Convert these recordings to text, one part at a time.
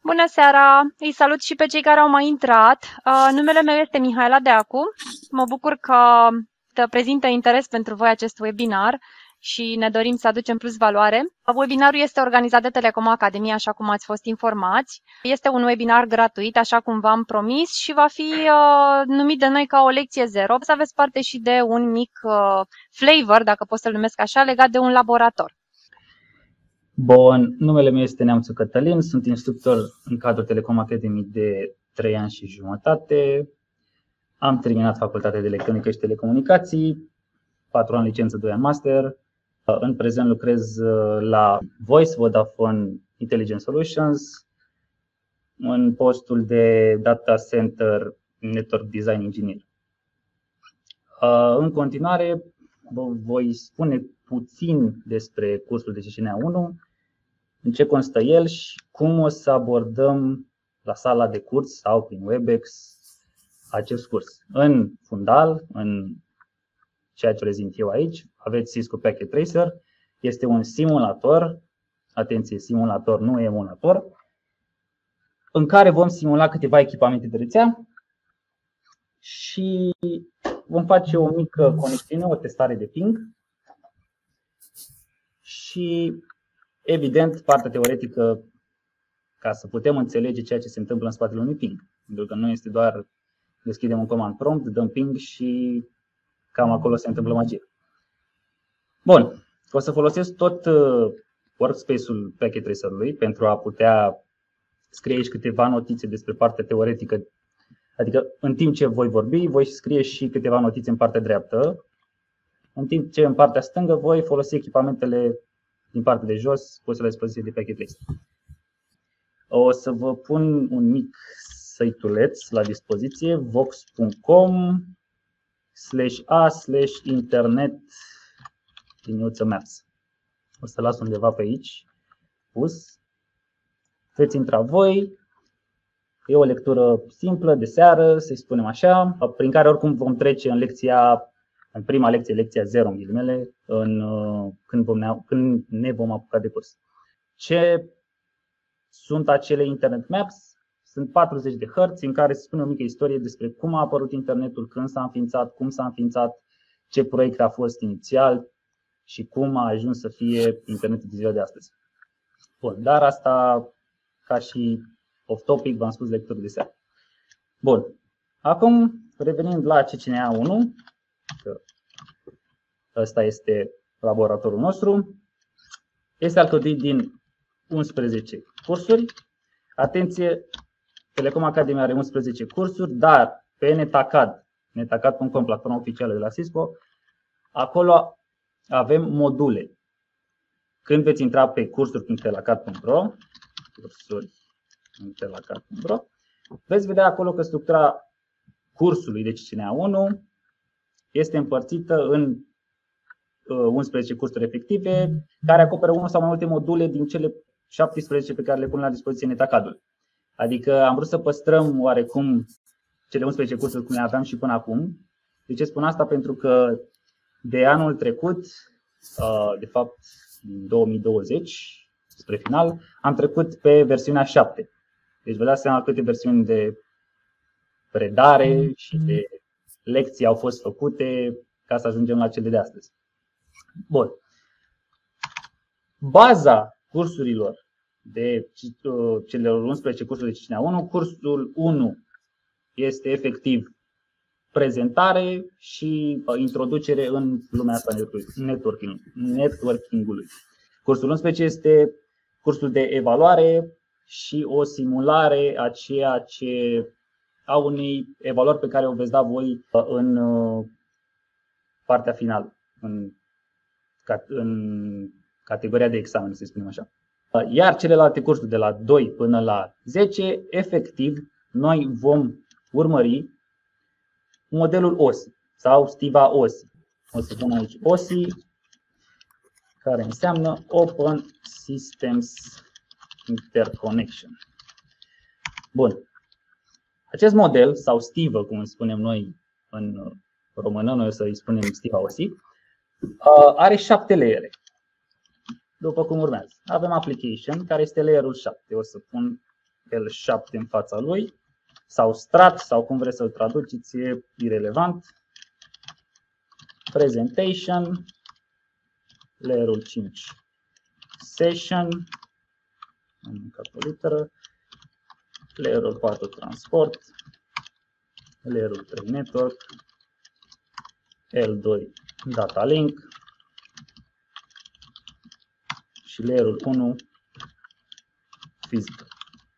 Bună seara! Îi salut și pe cei care au mai intrat. Numele meu este Mihaela Deacu. Mă bucur că prezintă interes pentru voi acest webinar și ne dorim să aducem plus valoare. Webinarul este organizat de Telecom Academy, așa cum ați fost informați. Este un webinar gratuit, așa cum v-am promis, și va fi numit de noi ca o lecție zero. Să aveți parte și de un mic flavor, dacă pot să-l numesc așa, legat de un laborator. Bun, numele meu este Neamțu Cătălin, sunt instructor în cadrul Telecom Academy de 3 ani și jumătate. Am terminat facultatea de electronică și telecomunicații, 4 ani licență, 2 ani master. În prezent lucrez la Voice, Vodafone Intelligent Solutions, în postul de Data Center Network Design Engineer. În continuare, vă voi spune puțin despre cursul de CCNA 1, în ce constă el și cum o să abordăm la sala de curs sau prin Webex acest curs. În fundal, în ceea ce prezint eu aici, aveți Cisco Packet Tracer, este un simulator, atenție, simulator, nu emulator, în care vom simula câteva echipamente de rețea și vom face o mică conexiune, o testare de ping și, evident, partea teoretică, ca să putem înțelege ceea ce se întâmplă în spatele unui ping. Pentru că nu este doar deschidem un command prompt, dăm ping și cam acolo se întâmplă magie. Bun, o să folosesc tot workspace-ul Packet Tracer-ului pentru a putea scrie aici câteva notițe despre partea teoretică. Adică în timp ce voi vorbi, voi scrie și câteva notițe în partea dreaptă, în timp ce în partea stângă voi folosi echipamentele din partea de jos puse la dispoziție de Packet Tracer. O să vă pun un mic site-uleț la dispoziție, vox.com/a/internet-maps. O să las undeva pe aici pus. Veți intra voi. E o lectură simplă de seară, să-i spunem așa, prin care oricum vom trece în prima lecție, lecția 0 în ghilimele, când ne vom apuca de curs. Ce sunt acele Internet Maps? Sunt 40 de hărți în care se spune o mică istorie despre cum a apărut internetul, când s-a înființat, cum s-a înființat, ce proiect a fost inițial și cum a ajuns să fie internetul de ziua de astăzi. Bun, dar asta ca și off topic, v-am spus lectură de seară. Bun, acum revenind la CCNA 1, că ăsta este laboratorul nostru, este alcătuit din 11 cursuri. Atenție, Telecom Academy are 11 cursuri, dar pe Netacad, netacad.com, platforma oficială de la Cisco, acolo avem module. Când veți intra pe cursuri.telacad.ro, veți vedea acolo că structura cursului de CCNA 1 este împărțită în 11 cursuri efective, care acoperă unul sau mai multe module din cele 17 pe care le pun la dispoziție Netacadul. Adică am vrut să păstrăm oarecum cele 11 cursuri cum le aveam și până acum. De ce spun asta? Pentru că de anul trecut, de fapt din 2020, spre final, am trecut pe versiunea 7. Deci vă dați seama câte versiuni de predare și de lecții au fost făcute ca să ajungem la cele de astăzi. Bun. Baza cursurilor de celor 11 cursuri de CCNA 1, cursul 1 este efectiv prezentare și introducere în lumea asta networking-ului. Cursul 11 este cursul de evaluare și o simulare a ceea ce a unei evaluări pe care o veți da voi în partea finală, în categoria de examen, să spunem așa. Iar celelalte cursuri de la 2 până la 10, efectiv, noi vom urmări modelul OSI sau stiva OSI. O să pun aici OSI, care înseamnă Open Systems Interconnection. Bun. Acest model, sau stivă, cum îi spunem noi în română, noi o să îi spunem stiva OSI, are 7 layere. După cum urmează. Avem application, care este layerul 7. O să pun L7 în fața lui, sau strat, sau cum vreți să-l traduceți, e irelevant. Presentation, layerul 5, session, am mâncat o literă, layerul 4, transport, layerul 3, network, L2, data link și layerul 1, physical.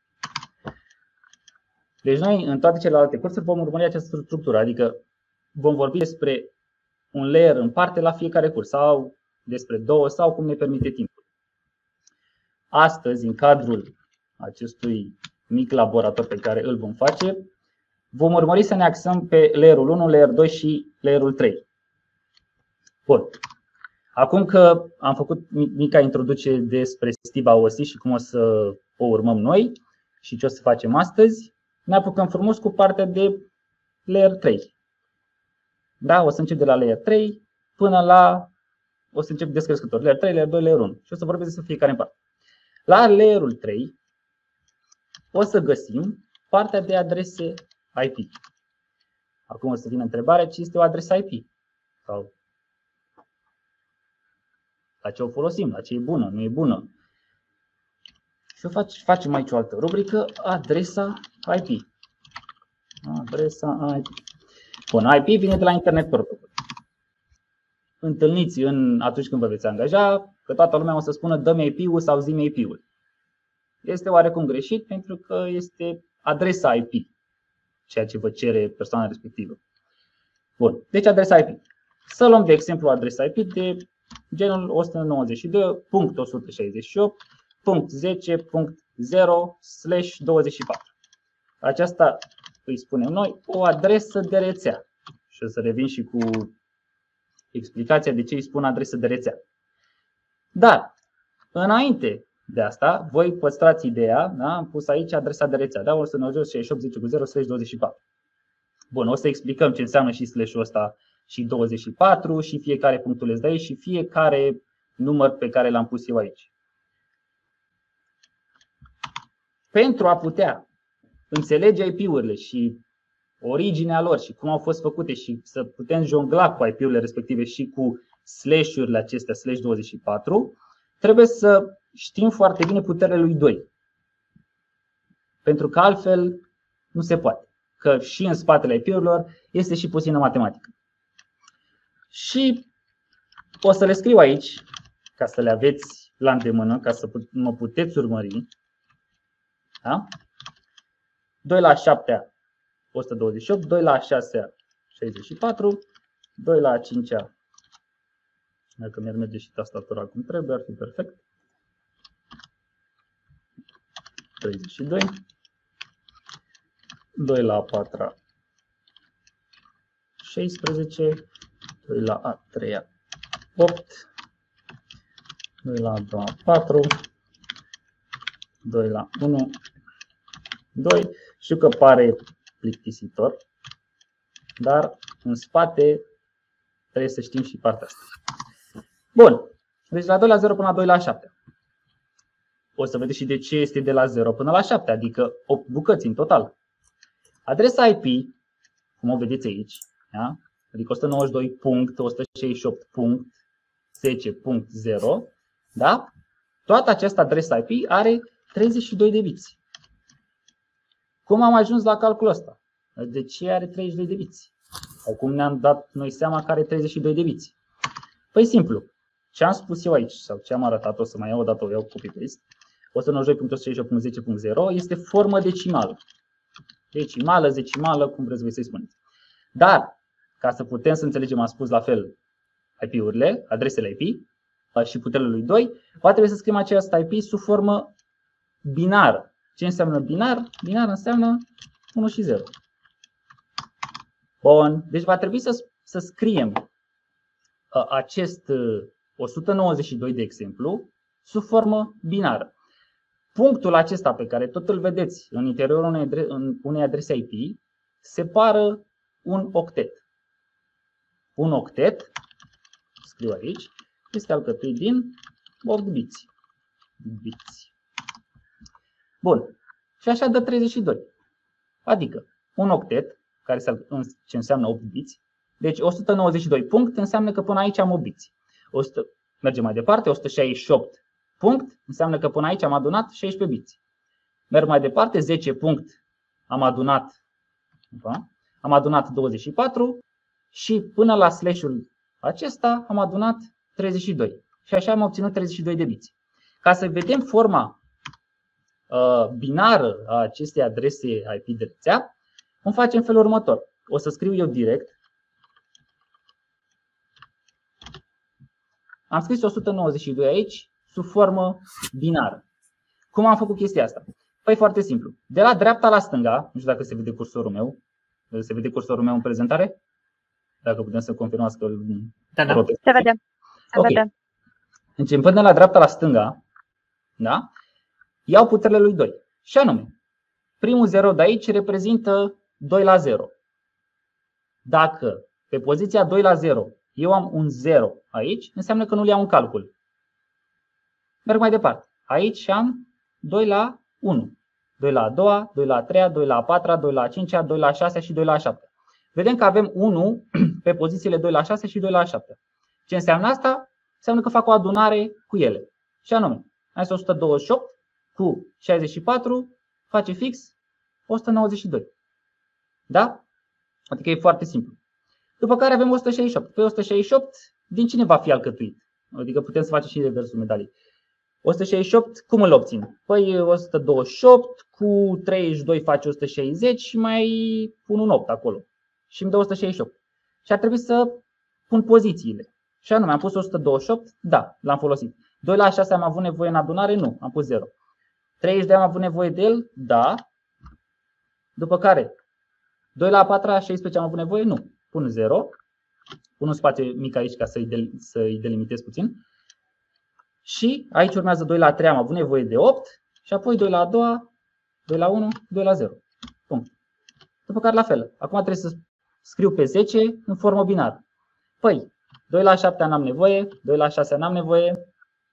Deci noi în toate celelalte cursuri vom urmări această structură, adică vom vorbi despre un layer în parte la fiecare curs sau despre două sau cum ne permite timpul. Astăzi, în cadrul acestui mic laborator pe care îl vom face, vom urmări să ne axăm pe layerul 1, layer 2 și layerul 3. Bun. Acum că am făcut mica introducere despre STIB-AOSI și cum o să o urmăm noi și ce o să facem astăzi, ne apucăm frumos cu partea de layer 3. Da? O să încep de la layer 3 până la... O să încep descrescător. Layer 3, layer 2, layer 1. Și o să vorbesc despre fiecare în parte. La layerul 3 o să găsim partea de adrese IP. Acum o să vină întrebarea ce este o adresă IP. Sau la ce o folosim, la ce e bună, nu e bună. Și facem aici o altă rubrică, adresa IP. Adresa IP. Bun, IP vine de la Internet Protocol. Întâlniți atunci când vă veți angaja că toată lumea o să spună dă-mi IP-ul sau zi-mi IP-ul. Este oarecum greșit pentru că este adresa IP, ceea ce vă cere persoana respectivă. Bun, deci adresa IP. Să luăm de exemplu adresa IP de genul 192.168.10.0/24. Aceasta îi spunem noi o adresă de rețea. Și o să revin și cu explicația de ce îi spun adresă de rețea. Dar, înainte de asta, voi păstrați ideea, da? Am pus aici adresa de rețea, da? 192.168.10.0/24. Bun, o să explicăm ce înseamnă și slash-ul ăsta și 24 și fiecare punctuleț de aici și fiecare număr pe care l-am pus eu aici. Pentru a putea înțelege IP-urile și originea lor și cum au fost făcute și să putem jongla cu IP-urile respective și cu slash-urile acestea, slash 24, trebuie să știm foarte bine puterea lui 2. Pentru că altfel nu se poate. Că și în spatele IP-urilor este și puțină matematică. Și o să le scriu aici, ca să le aveți la îndemână, ca să mă puteți urmări. Da? 2 la 7 128, 2 la 6 64, 2 la 5, dacă mi-ar merge și tastatura cum trebuie, ar fi perfect, 32, 2 la 4 16, 2 la a 3 8, 2 la a 2 4, 2 la 1 2. Știu că pare plictisitor, dar în spate trebuie să știm și partea asta. Bun, deci la 2 la 0 până la 2 la 7. O să vedeți și de ce este de la 0 până la 7, adică 8 bucăți în total. Adresa IP, cum o vedeți aici, da? Adică 192.168.10.0, da? Toată această adresă IP are 32 de biți. Cum am ajuns la calculul ăsta? De ce are 32 de biți? Sau cum ne-am dat noi seama că are 32 de biți? Păi simplu, ce am spus eu aici sau ce am arătat, o să mai iau o dată, o iau copy-paste, 192.168.10.0 este formă decimală. Decimală, zecimală, cum vreți voi să-i spuneți. Dar, ca să putem să înțelegem, am spus la fel IP-urile, adresele IP și puterile lui 2, va trebui să scriem această IP sub formă binară. Ce înseamnă binar? Binar înseamnă 1 și 0. Bun. Deci va trebui să scriem acest 192, de exemplu, sub formă binară. Punctul acesta pe care tot îl vedeți în interiorul unei adrese IP separă un octet. Un octet, scriu aici, este alcătuit din 8 biți. Bun. și așa dă 32. Adică un octet, ce înseamnă 8 biți, deci 192 punct înseamnă că până aici am 8 biți. Mergem mai departe, 168 punct înseamnă că până aici am adunat 16 biți. Merg mai departe, 10 punct am adunat 24 și până la slash-ul acesta am adunat 32. Și așa am obținut 32 de biți. Ca să vedem forma binară a acestei adrese IP de rețea, vom face în felul următor. O să scriu eu direct. Am scris 192 aici, sub formă binară. Cum am făcut chestia asta? Păi foarte simplu. De la dreapta la stânga, nu știu dacă se vede cursorul meu. Se vede cursorul meu în prezentare? Dacă putem să confirmați că da. Se vede. Okay. Începând de la dreapta la stânga, da? Iau puterile lui 2. Și anume, primul 0 de aici reprezintă 2 la 0. Dacă pe poziția 2 la 0 eu am un 0 aici, înseamnă că nu-l iau în calcul. Merg mai departe. Aici am 2 la 1. 2 la a doua, 2 la a treia, 2 la a patra, 2 la a cincea, 2 la a șasea și 2 la a șaptea. Vedem că avem 1 pe pozițiile 2 la 6 și 2 la 7. Ce înseamnă asta? Înseamnă că fac o adunare cu ele. Și anume, aici 128 cu 64 face fix 192. Da? Adică e foarte simplu. După care avem 168. Pe 168, din cine va fi alcătuit? Adică putem să facem și reversul medaliei. 168, cum îl obțin? Păi 128 cu 32 face 160 și mai pun un 8 acolo. Și îmi dă 168. Și ar trebui să pun pozițiile. Și anume, am pus 128, da, l-am folosit. 2 la 6 am avut nevoie în adunare? Nu, am pus 0. 30 am avut nevoie de el? Da. După care, 2 la 4, 16 am avut nevoie? Nu. Pun 0. Pun un spațiu mic aici ca să-i delimitez puțin. Și aici urmează 2 la 3, am avut nevoie de 8. Și apoi 2 la a doua, 2 la 1, 2 la 0. Punct. După care la fel. Acum trebuie să scriu pe 10 în formă binară. Păi, 2 la 7 n-am nevoie, 2 la 6 n-am nevoie,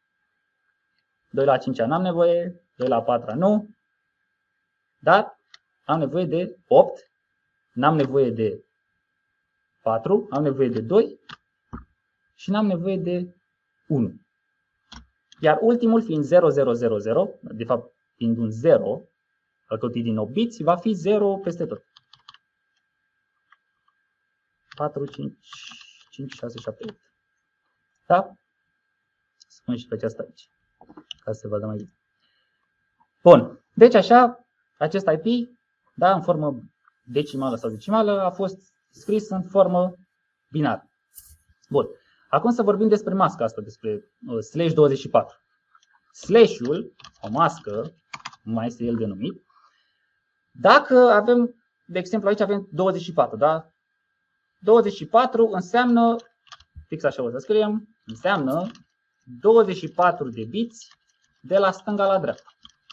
2 la 5 n-am nevoie, 2 la 4 nu. Dar am nevoie de 8, n-am nevoie de 4, am nevoie de 2 și n-am nevoie de 1. Iar ultimul fiind 0000, de fapt fiind un 0, alcătuit din 8 biți, va fi 0 peste tot. 4, 5, 6, 7, 8. Da? Spun și pe aceasta aici, ca să se vadă mai bine. Bun. Deci așa, acest IP, da, în formă decimală sau decimală, a fost scris în formă binară. Bun. Acum să vorbim despre masca asta, despre /24. Slash-ul, o mască, mai este el denumit, dacă avem, de exemplu aici avem 24, da? 24 înseamnă, fix așa o să scriem, înseamnă 24 de biți de la stânga la dreapta.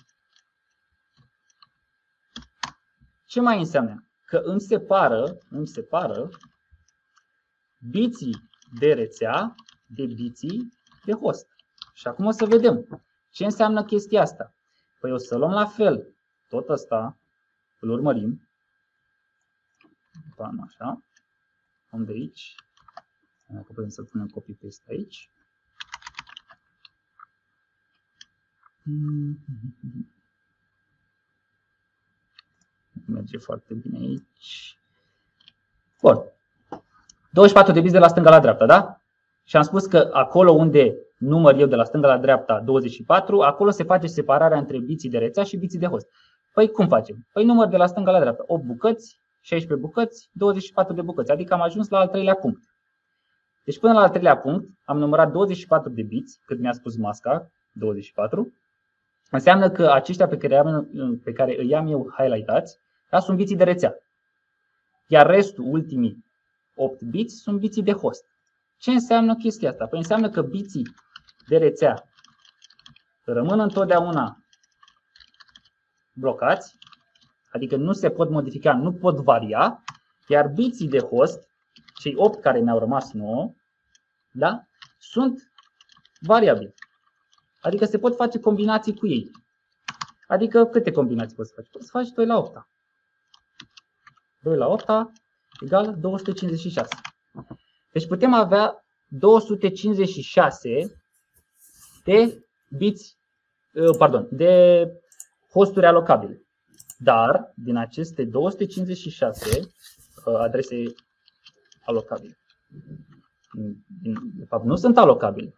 Ce mai înseamnă? Că îmi separă biții de rețea de biții de host. Și acum o să vedem ce înseamnă chestia asta. Păi o să luăm la fel tot ăsta, îl urmărim. Așa. Am de aici. Dacă putem să punem copy-paste aici. Merge foarte bine aici. Bun. 24 de biți de la stânga la dreapta, da? Și am spus că acolo unde număr eu de la stânga la dreapta 24, acolo se face separarea între biții de rețea și biții de host. Păi cum facem? Păi număr de la stânga la dreapta, 8 bucăți, 16 bucăți, 24 de bucăți, adică am ajuns la al treilea punct. Deci până la al treilea punct am numărat 24 de biți, cât mi-a spus masca, 24. Înseamnă că aceștia pe care îi am eu highlightați, da, sunt biții de rețea. Iar restul, ultimii 8 biți, sunt biții de host. Ce înseamnă chestia asta? Păi înseamnă că biții de rețea rămân întotdeauna blocați, adică nu se pot modifica, nu pot varia, iar biții de host, cei 8 care ne-au rămas nouă, da, sunt variabili. Adică se pot face combinații cu ei. Adică câte combinații poți să faci? Poți să faci 2 la 8. 2 la 8 egal 256. Deci putem avea 256 de biți, de hosturi alocabile. Dar din aceste 256 adrese alocabile, de fapt nu sunt alocabile,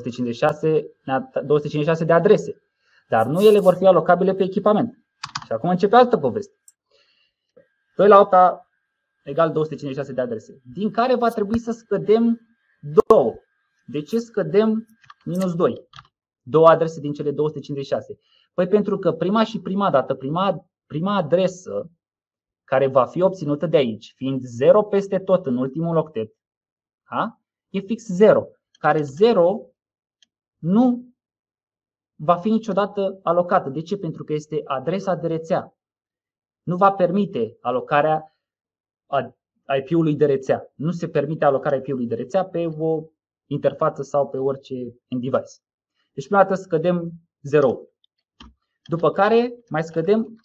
256 de adrese, dar nu ele vor fi alocabile pe echipament. Și acum începe altă poveste. 2 la 8 egal 256 de adrese, din care va trebui să scădem 2. De ce scădem minus 2? 2 adrese din cele 256. Păi pentru că prima adresă care va fi obținută de aici, fiind 0 peste tot în ultimul octet, da? E fix 0, care 0 nu va fi niciodată alocată. De ce? Pentru că este adresa de rețea. Nu va permite alocarea IP-ului de rețea. Nu se permite alocarea IP-ului de rețea pe o interfață sau pe orice end device. Deci prima dată scădem 0. După care mai scădem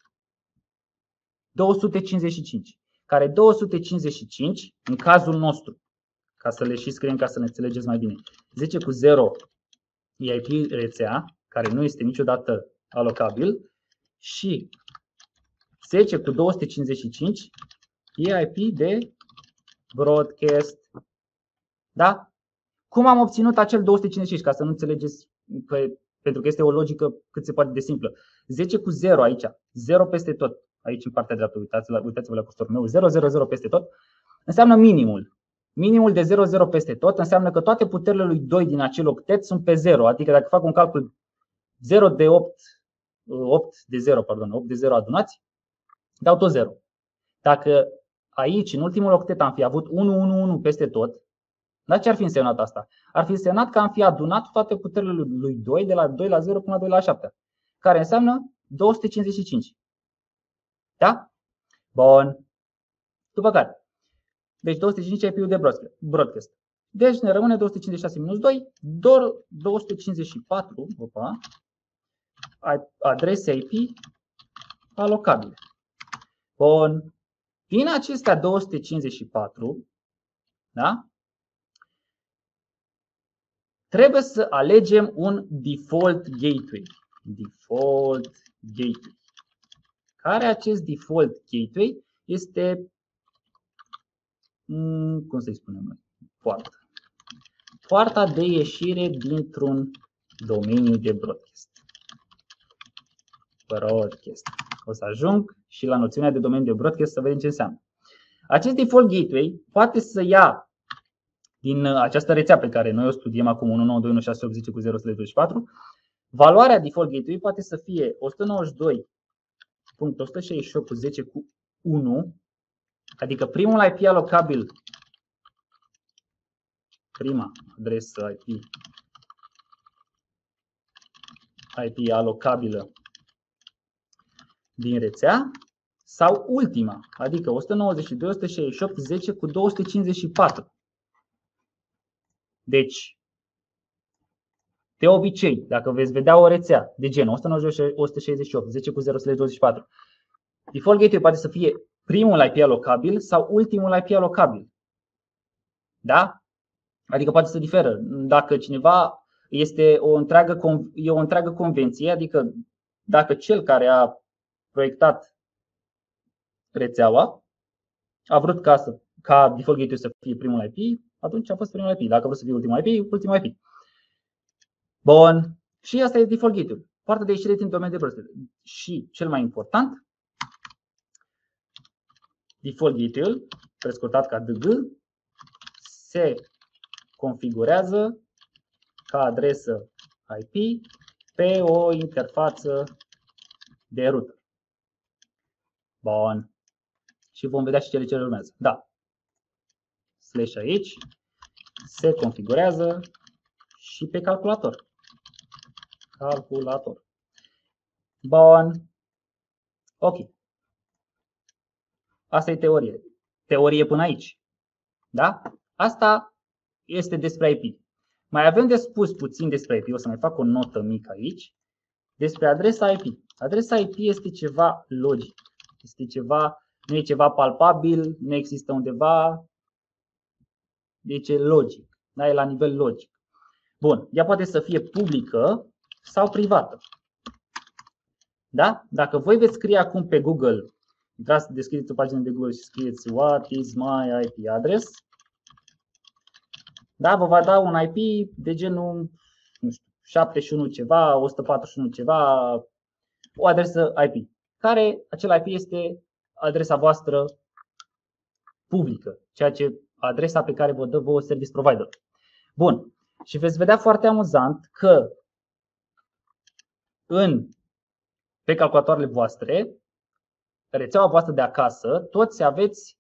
255. Care 255, în cazul nostru, ca să le și scriem ca să ne înțelegeți mai bine, 10 cu 0 e IP rețea, care nu este niciodată alocabil, și 10 cu 255 e IP de broadcast. Da? Cum am obținut acel 255? Ca să nu înțelegeți, pentru că este o logică cât se poate de simplă. 10 cu 0 aici, 0 peste tot, aici în partea dreaptă, uitați-vă la cursorul meu, 0, 0, 0 peste tot, înseamnă minimul. Minimul de 0, 0 peste tot înseamnă că toate puterile lui 2 din acel octet sunt pe 0. Adică dacă fac un calcul 0 de 8 de 0 adunați, dau tot 0. Dacă aici, în ultimul octet, am fi avut 1, 1, 1 peste tot, dar ce ar fi însemnat asta? Ar fi însemnat că am fi adunat toate puterile lui 2 de la 2 la 0 până la 2 la 7, care înseamnă 255. Da? Bun. După care, deci 255 IP-ul de broadcast. Deci ne rămâne 256 minus 2, doar 254 adrese IP alocabile. Bun. Din acestea 254, da? Trebuie să alegem un default gateway. Default gateway. Care acest default gateway este, cum să-i spunem noi? Poarta de ieșire dintr-un domeniu de broadcast. O să ajung și la noțiunea de domeniu de broadcast să vedem ce înseamnă. Acest default gateway poate să ia din această rețea pe care noi o studiem acum 192.168.10.0/24, valoarea default gateway poate să fie 192.168.10.1, adică primul IP alocabil, prima adresă IP alocabilă din rețea, sau ultima, adică 192.168.10.254. Deci, de obicei, dacă veți vedea o rețea de genul 192.168.10.0/24, default gateway poate să fie primul IP alocabil sau ultimul IP alocabil. Da? Adică poate să diferă. Dacă cineva este o întreagă convenție, adică dacă cel care a proiectat rețeaua a vrut ca default gateway să fie primul IP, atunci a fost primul IP. Dacă a vrut să fie ultimul IP, ultimul IP. Bun. Și asta e default gateway. Partea de ieșire din domeniul de broadcast. Și cel mai important, default gateway, prescurtat ca DG, se configurează ca adresă IP pe o interfață de router. Bun. Și vom vedea și cele ce urmează. Da. Slash aici se configurează și pe calculator. Bun. Ok. Asta e teorie. Teorie până aici. Da? Asta este despre IP. Mai avem de spus puțin despre IP. O să mai fac o notă mică aici. despre adresa IP. Adresa IP este ceva logic. Este ceva, nu e ceva palpabil, nu există undeva. Deci e logic. Da? E la nivel logic. Bun. Ea poate să fie publică sau privată. Da? Dacă voi veți scrie acum pe Google, intrați, deschideți o pagină de Google și scrieți what is my IP address. Da? Vă va da un IP de genul, nu știu, 71 ceva, 141 ceva, o adresă IP. Care acel IP este adresa voastră publică, ceea ce adresa pe care vă dă vouă service provider. Bun. Și veți vedea foarte amuzant că pe calculatoarele voastre, rețeaua voastră de acasă, toți aveți,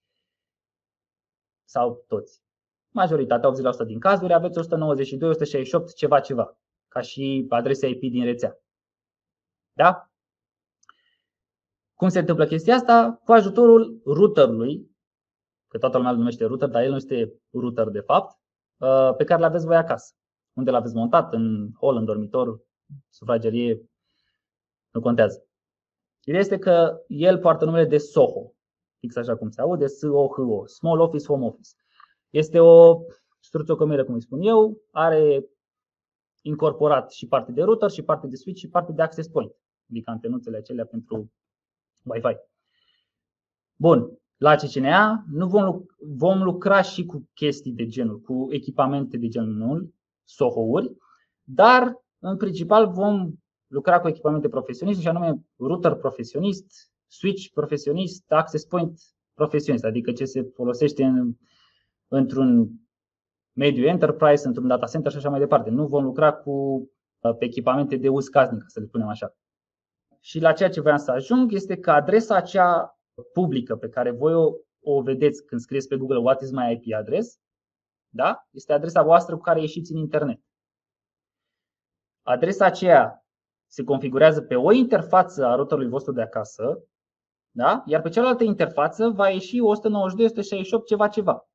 sau toți, majoritatea, 80% din cazuri, aveți 192, 168, ceva, ca și adresa IP din rețea. Da? Cum se întâmplă chestia asta? Cu ajutorul routerului, că toată lumea îl numește router, dar el nu este router de fapt, pe care îl aveți voi acasă. Unde l aveți montat? În hol, în dormitor, sufragerie, nu contează. Ideea este că el poartă numele de SOHO, fix așa cum se aude, SOHO, Small Office Home Office. Este o struțocămire, cum îi spun eu, are incorporat și parte de router, și parte de switch, și parte de access point, adică antenuțele acelea pentru Wi-Fi. Bun, la CCNA vom lucra și cu chestii de genul, cu echipamente de genul SOHO-uri, dar în principal vom lucra cu echipamente profesioniste, și anume router profesionist, switch profesionist, access point profesionist, adică ce se folosește într-un mediu enterprise, într-un data center și așa mai departe. Nu vom lucra pe echipamente de uz casnic, să le spunem așa. Și la ceea ce vreau să ajung este că adresa aceea publică pe care voi o vedeți când scrieți pe Google what is my IP address, da? Este adresa voastră cu care ieșiți în internet. Adresa aceea se configurează pe o interfață a routerului vostru de acasă, da? Iar pe cealaltă interfață va ieși 192, 168 ceva.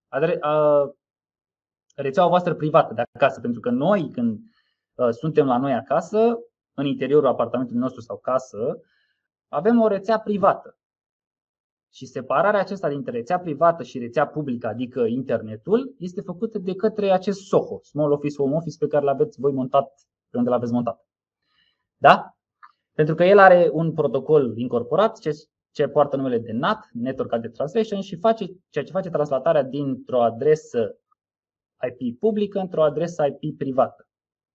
Rețeaua voastră privată de acasă, pentru că noi când suntem la noi acasă, în interiorul apartamentului nostru sau casă, avem o rețea privată. Și separarea aceasta dintre rețea privată și rețea publică, adică internetul, este făcută de către acest SOHO, Small Office Home Office, pe care l-aveți voi montat pe unde l-aveți montat. Da? Pentru că el are un protocol incorporat ce poartă numele de NAT, Network Address Translation, și ceea ce face translatarea dintr-o adresă IP publică într-o adresă IP privată.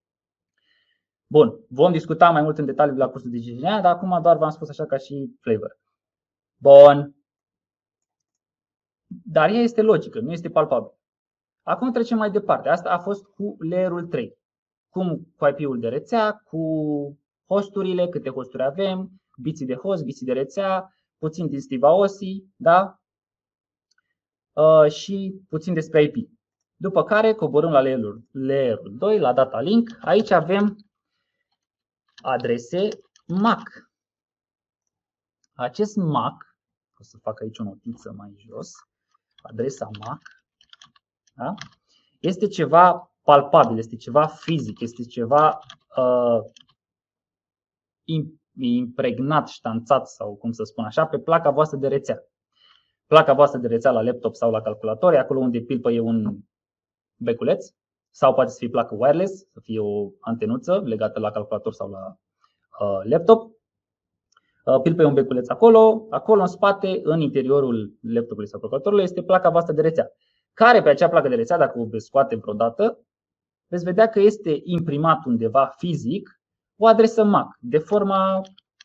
Bun, vom discuta mai mult în detaliu la cursul de CCNA, dar acum doar v-am spus așa ca și flavor. Bun. Dar ea este logică, nu este palpabil. Acum trecem mai departe. Asta a fost cu layerul 3. Cum cu IP-ul de rețea, cu hosturile, câte hosturi avem, biții de host, biții de rețea, puțin din Steve Aosi, da? Și puțin despre IP. După care coborâm la layerul 2, la data link. Aici avem adrese MAC. Acest MAC, o să fac aici o notiță mai jos, adresa MAC, da? Este ceva palpabil, este ceva fizic, este ceva impregnat, ștanțat sau cum să spun așa, pe placa voastră de rețea. Placa voastră de rețea la laptop sau la calculator, acolo unde pilpăie un beculeț, sau poate să fie placă wireless, să fie o antenuță legată la calculator sau la laptop. Pilpăie un beculeț acolo în spate, în interiorul laptopului sau calculatorului, este placa voastră de rețea, care pe acea placă de rețea, dacă o veți scoate vreodată, veți vedea că este imprimat undeva fizic o adresă MAC de forma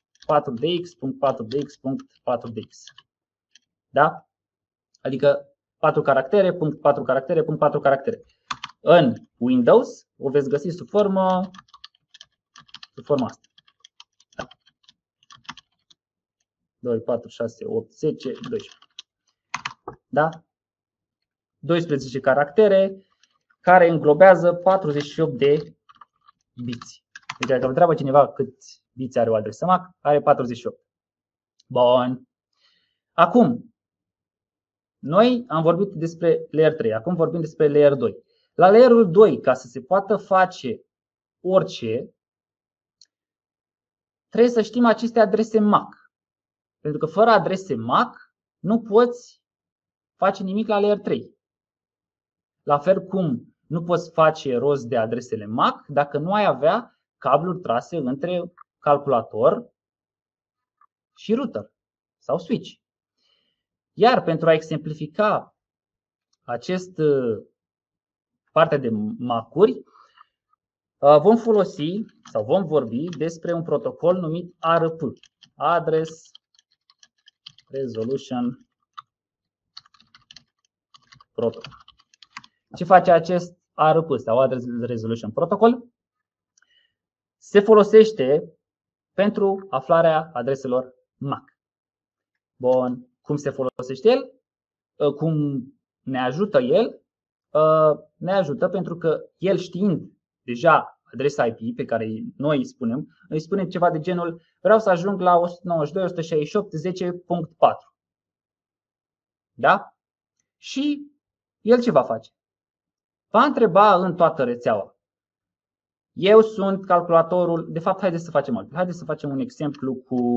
4dx.4dx.4dx. Da? Adică 4 caractere, punct 4 caractere, punct 4 caractere. În Windows o veți găsi sub forma asta. Da. 2, 4, 6, 8, 10, 12. Da? 12 caractere care înglobează 48 de biți. Deci dacă vă întreabă cineva câți biți are o adresă MAC, are 48. Bun. Acum, noi am vorbit despre layer 3, acum vorbim despre layer 2. La layerul 2, ca să se poată face orice, trebuie să știm aceste adrese MAC. Pentru că fără adrese MAC nu poți face nimic la layer 3. La fel cum nu poți face rost de adresele MAC dacă nu ai avea cabluri trase între calculator și router sau switch. Iar pentru a exemplifica acest partea de MAC-uri, vom folosi sau vom vorbi despre un protocol numit ARP, Address Resolution Protocol. Ce face acest ARP sau Address Resolution Protocol? Se folosește pentru aflarea adreselor MAC. Bun, cum se folosește el? Cum ne ajută el? Ne ajută pentru că el, știind deja adresa IP pe care noi îi spunem ceva de genul: vreau să ajung la 192.168.10.4. Da? Și el ce va face? Va întreba în toată rețeaua: eu sunt calculatorul. De fapt, haideți să facem altfel. Haideți să facem un exemplu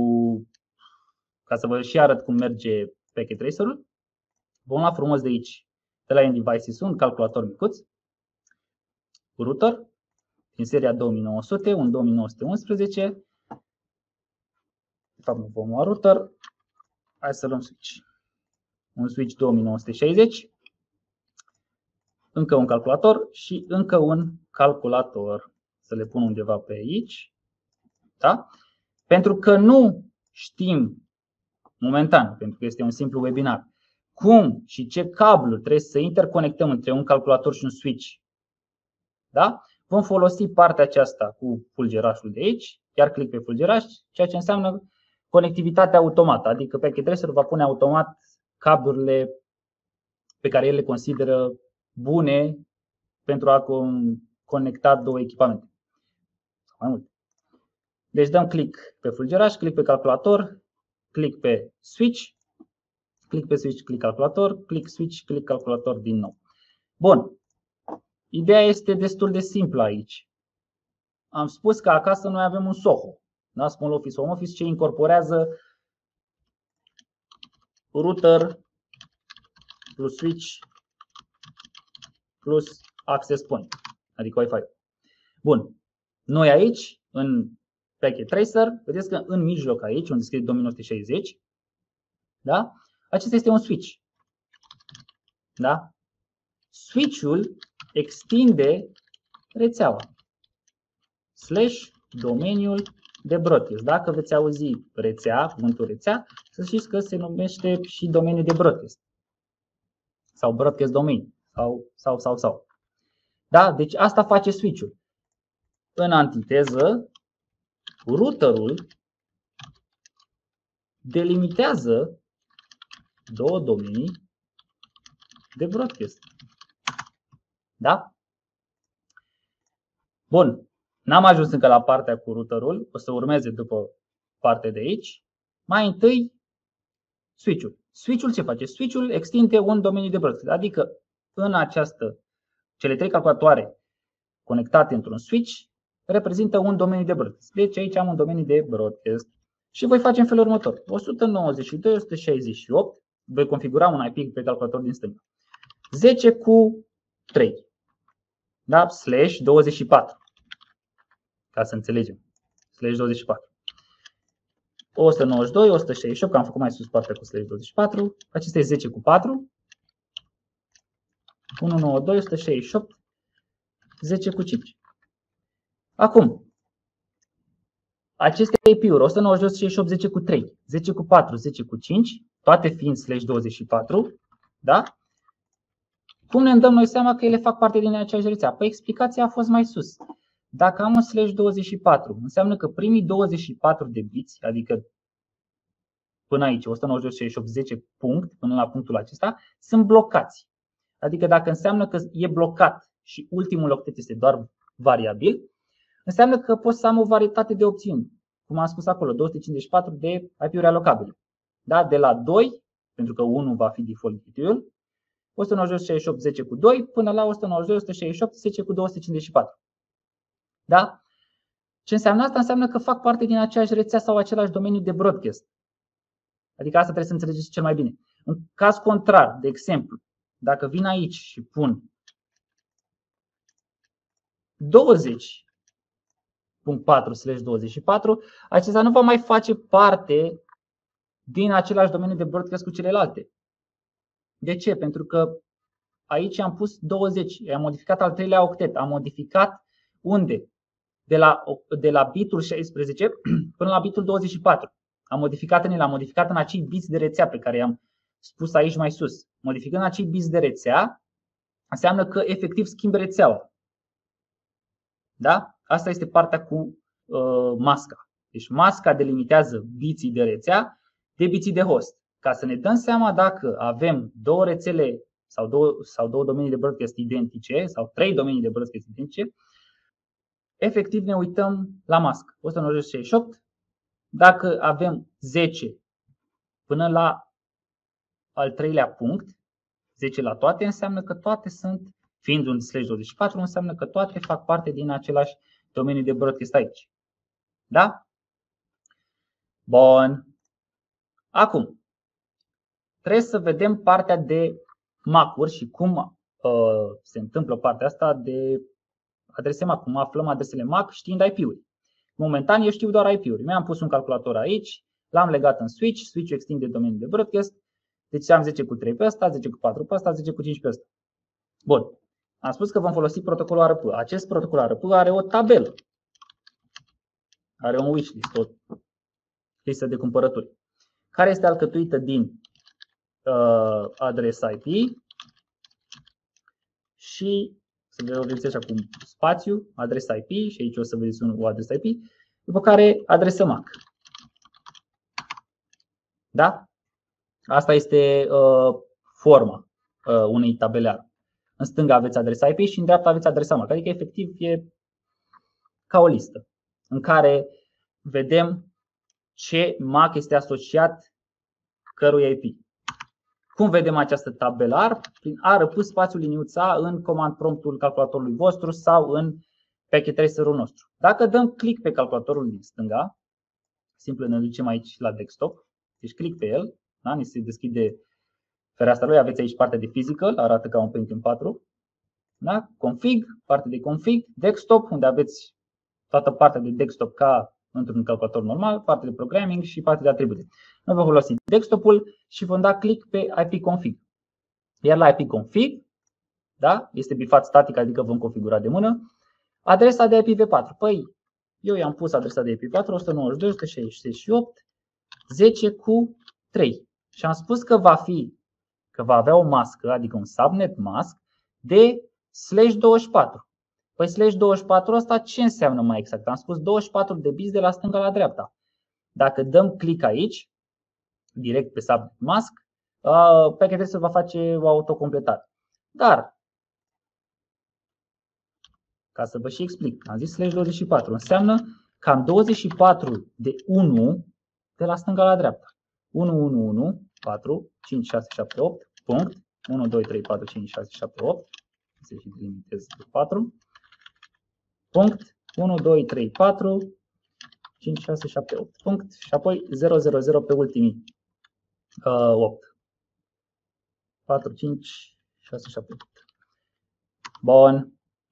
ca să vă și arăt cum merge Packet Tracer-ul. Vom lua frumos de aici, de la End Devices, un calculator micuț, router, din seria 2900, un 2911. De fapt, nu vom lua router. Hai să luăm switch. Un switch 2960. Încă un calculator și încă un calculator. Să le pun undeva pe aici. Da? Pentru că nu știm momentan, pentru că este un simplu webinar, cum și ce cablu trebuie să interconectăm între un calculator și un switch. Da? Vom folosi partea aceasta cu fulgerașul de aici, chiar click pe fulgeraș, ceea ce înseamnă conectivitatea automată, adică Packet Tracer va pune automat cablurile pe care el le consideră bune pentru a conecta două echipamente. Mai mult. Deci dăm click pe fulgeraș, click pe calculator, click pe switch, click pe switch, click calculator, click switch, click calculator din nou. Bun. Ideea este destul de simplă aici. Am spus că acasă noi avem un SOHO, da? Small Office, Home Office, ce incorporează router plus switch plus access point, adică Wi-Fi. Bun. Noi aici, în Packet Tracer, vedeți că în mijloc aici, unde scrie 2960, da? Acesta este un switch. Da? Switch-ul extinde rețeaua / domeniul de broadcast. Dacă veți auzi rețea, cuvântul rețea, să știți că se numește și domeniu de broadcast sau broadcast domain sau. Da? Deci asta face switch-ul. În antiteză, routerul delimitează două domenii de broadcast. Da? Bun. N-am ajuns încă la partea cu routerul. O să urmeze după partea de aici. Mai întâi, switch-ul. Switch-ul ce face? Switch-ul extinde un domeniu de broadcast. Adică în cele trei calculatoare conectate într-un switch reprezintă un domeniu de broadcast. Deci aici am un domeniu de broadcast. Și voi face în felul următor. 192.168. Voi configura un IP pe calculator din stânga. 10 cu 3. Da? /24. Ca să înțelegem. /24. 192, 168, că am făcut mai sus partea cu /24. Acesta e 10 cu 4. 192, 168, 10 cu 5. Acum, aceste IP-uri, 192, 168, 10 cu 3, 10 cu 4, 10 cu 5, toate fiind /24, da? Cum ne dăm noi seama că ele fac parte din aceeași rețea? Păi explicația a fost mai sus. Dacă am un /24, înseamnă că primii 24 de biți, adică până aici, 192, 10 punct, până la punctul acesta, sunt blocați. Adică dacă înseamnă că e blocat și ultimul octet este doar variabil, înseamnă că pot să am o varietate de opțiuni. Cum am spus acolo, 254 de IP-uri alocabile. Da? De la 2, pentru că 1 va fi default IP-ul, 192.168, 10 cu 2, până la 192.168, 10 cu 254. Da? Ce înseamnă asta? Înseamnă că fac parte din aceeași rețea sau același domeniu de broadcast. Adică asta trebuie să înțelegeți cel mai bine. În caz contrar, de exemplu, dacă vin aici și pun 20.4/24, acesta nu va mai face parte din același domeniu de broadcast cu celelalte. De ce? Pentru că aici am pus 20, am modificat al treilea octet, am modificat unde? De la bitul 16 până la bitul 24. Am modificat în acei biți de rețea pe care i-am spus aici mai sus. Modificând acei biți de rețea, înseamnă că efectiv schimb rețeaua. Da? Asta este partea cu masca. Deci masca delimitează biții de rețea de biții de host. Ca să ne dăm seama dacă avem două rețele sau două domenii de broadcast identice sau trei domenii de broadcast identice, efectiv ne uităm la mască. 198. Dacă avem 10 până la al treilea punct, 10 la toate, înseamnă că toate sunt, fiind un /24, înseamnă că toate fac parte din același domeniu de broadcast aici. Da? Bun. Acum, trebuie să vedem partea de MAC-uri și cum se întâmplă partea asta de adrese MAC, cum aflăm adresele MAC știind IP-uri. Momentan eu știu doar IP-uri. Mi-am pus un calculator aici, l-am legat în switch, switch-ul extinde domeniul de broadcast. Deci am 10 cu 3 pe ăsta, 10 cu 4 pe ăsta, 10 cu 5 pe ăsta. Bun. Am spus că vom folosi protocolul ARP. Acest protocol ARP are o tabelă. Are un wishlist, o listă de cumpărături, care este alcătuită din adresa IP și să vedeți așa cum spațiu, adresa IP și aici o să vedeți o adresă IP, după care adresă MAC. Da? Asta este forma unei tabele ARP. În stânga aveți adresa IP și în dreapta aveți adresa MAC. Adică efectiv e ca o listă în care vedem ce MAC este asociat cărui IP. Cum vedem această tabelă ARP? Prin ARP spațiul liniuța în command promptul calculatorului vostru sau în packet tracer-ul nostru. Dacă dăm click pe calculatorul din stânga, simplu ne ducem aici la desktop, deci click pe el, da? Ni se deschide fereastra lui, aveți aici partea de physical, arată ca un Pentium 4, da? Config, partea de config, desktop, unde aveți toată partea de desktop ca într-un calculator normal, partea de programming și partea de atribute. Noi vom folosi desktopul și vom da click pe ipconfig. Iar la ipconfig, da, este bifat static, adică vom configura de mână, adresa de IPv4. Păi, eu i-am pus adresa de IPv4 192.168 10 cu 3 și am spus că va avea o mască, adică un subnet mask de /24. Păi /24 ăsta ce înseamnă mai exact? Am spus 24 de bits de la stânga la dreapta. Dacă dăm click aici, direct pe subnet mask, packet tracer va face o autocompletare. Dar, ca să vă și explic, am zis /24, înseamnă că am 24 de 1 de la stânga la dreapta. 1, 1, 1, 4, 5, 6, 7, 8, punct, 1, 2, 3, 4, 5, 6, 7, 8, să și delimitez de 4, punct, 1, 2, 3, 4, 5, 6, 7, 8, punct, și apoi 0, 0, 0 pe ultimii 8. 4, 5, 6, 7, 8. Bun.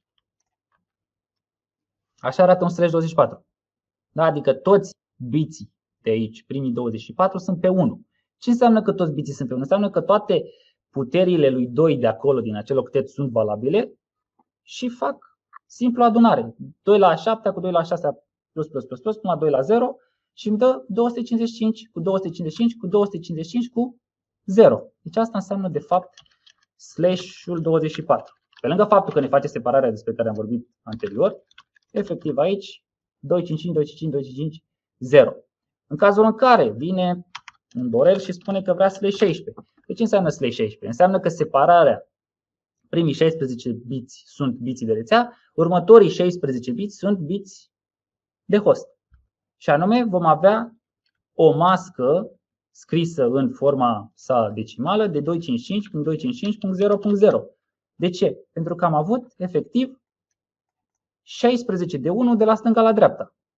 Așa arată un /24. Da? Adică toți biții de aici, primii 24, sunt pe 1. Ce înseamnă că toți biții sunt pe 1? Înseamnă că toate puterile lui 2 de acolo, din acel octet, sunt valabile și fac simplu adunare. 2 la 7 cu 2 la 6 plus, până la 2 la 0 și îmi dă 255 cu 255 cu 255 cu 0. Deci asta înseamnă de fapt /24. Pe lângă faptul că ne face separarea despre care am vorbit anterior, efectiv aici 255, 255, 255, 0. În cazul în care vine un Dorel și spune că vrea /16. Deci ce înseamnă /16? Înseamnă că separarea, primii 16 biți sunt biții de rețea, următorii 16 biți sunt biți de host. Și anume vom avea o mască scrisă în forma sa decimală de 255.255.0.0. De ce? Pentru că am avut efectiv 16 de 1 de la stânga la dreapta.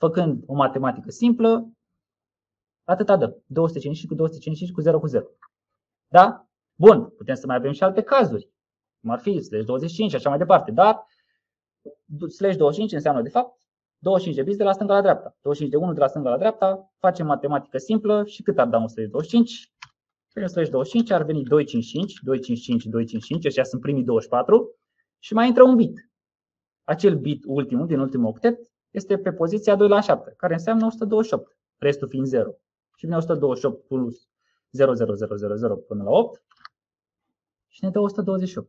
făcând o matematică simplă, atâta dă. 255 cu 255 cu 0 cu 0. Da? Bun, putem să mai avem și alte cazuri, cum ar fi /25 și așa mai departe, dar /25 înseamnă de fapt 25 de biți de la stânga la dreapta, 25 de 1 de la stânga la dreapta, facem matematică simplă și cât ar da un /25? Prin /25 ar veni 255, 255, 255, ăștia sunt primii 24 și mai intră un bit. Acel bit ultimul din ultimul octet este pe poziția 2 la 7, care înseamnă 128, restul fiind 0. Și vine 128 plus 00000 până la 8 și ne dă 128.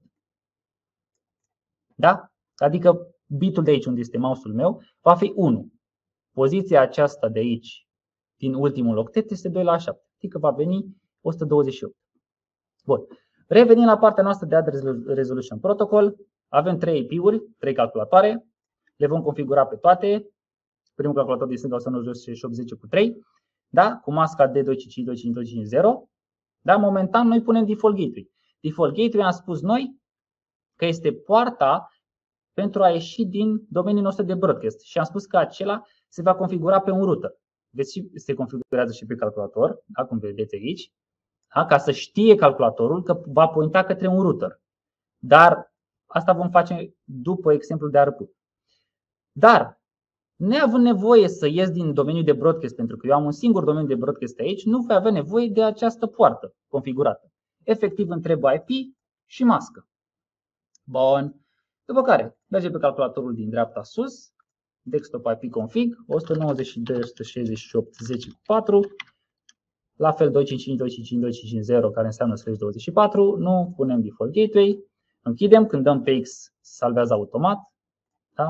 Da? Adică bitul de aici unde este mouse-ul meu va fi 1. Poziția aceasta de aici din ultimul octet este 2 la 7. Adică va veni 128. Bun. Revenim la partea noastră de Address Resolution Protocol. Avem 3 IP-uri, 3 calculatoare. Le vom configura pe toate. Primul calculator din stânga 192.168.10 cu 3. Da? Cu masca D255.255.250. Da? Momentan noi punem Default Gateway. Default Gateway am spus noi că este poarta pentru a ieși din domeniul nostru de broadcast. Și am spus că acela se va configura pe un router. Deci se configurează și pe calculator, da? Cum vedeți aici. Da? Ca să știe calculatorul că va pointa către un router. Dar asta vom face după exemplul de ARP. Dar, neavând nevoie să ies din domeniul de broadcast, pentru că eu am un singur domeniu de broadcast aici, nu voi avea nevoie de această poartă configurată. Efectiv întreb IP și mască. Bun. După care merge pe calculatorul din dreapta sus, desktop IP config 192.168.10.4, la fel 255.255.250 care înseamnă /24, nu punem default gateway, închidem, când dăm pe X salvează automat, da?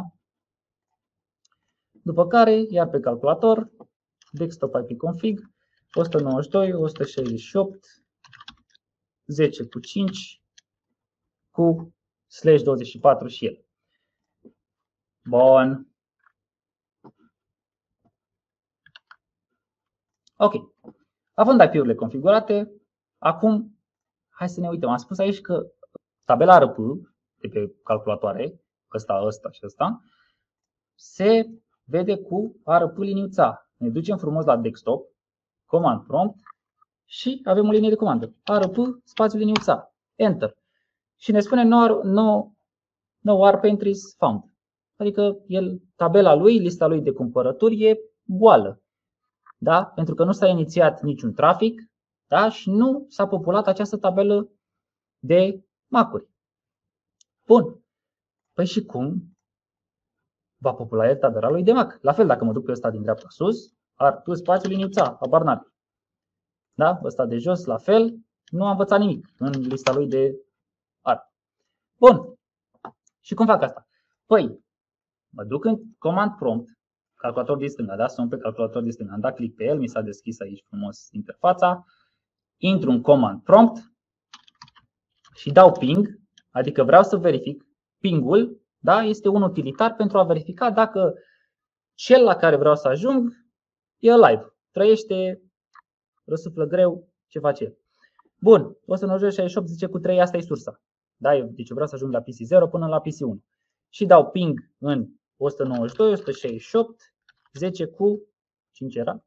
După care, iar pe calculator, desktop IP config 192.168.10.5 cu /24 și el. Bun. Ok. Având IP-urile configurate, acum hai să ne uităm. Am spus aici că tabela ARP de pe calculatoare, ăsta și ăsta, se vede cu ARP liniuța. Ne ducem frumos la desktop, command prompt și avem o linie de comandă. ARP spațiu liniuța. Enter. Și ne spune no ARP entries found. Adică tabela lui, lista lui de cumpărături e goală. Da? Pentru că nu s-a inițiat niciun trafic, da? Și nu s-a populat această tabelă de Mac-uri. Bun. Păi și cum va popula el tabela lui de Mac? La fel, dacă mă duc pe ăsta din dreapta sus, ARP spațiu liniuța, habar n-are. Da? Ăsta de jos, la fel, nu am învățat nimic în lista lui de ARP. Bun. Și cum fac asta? Păi, mă duc în command prompt, calculator din stânga, da? Sunt pe calculator din stânga. Am dat click pe el, mi s-a deschis aici frumos interfața. Intru în command prompt și dau ping, adică vreau să verific pingul, da? Este un utilitar pentru a verifica dacă cel la care vreau să ajung e alive, trăiește, răsuflă greu, ce face el. Bun, 192.168 zice cu 3, asta e sursa. Da? Deci eu vreau să ajung la PC0 până la PC1. Și dau ping în 192.168.10 cu 5 era?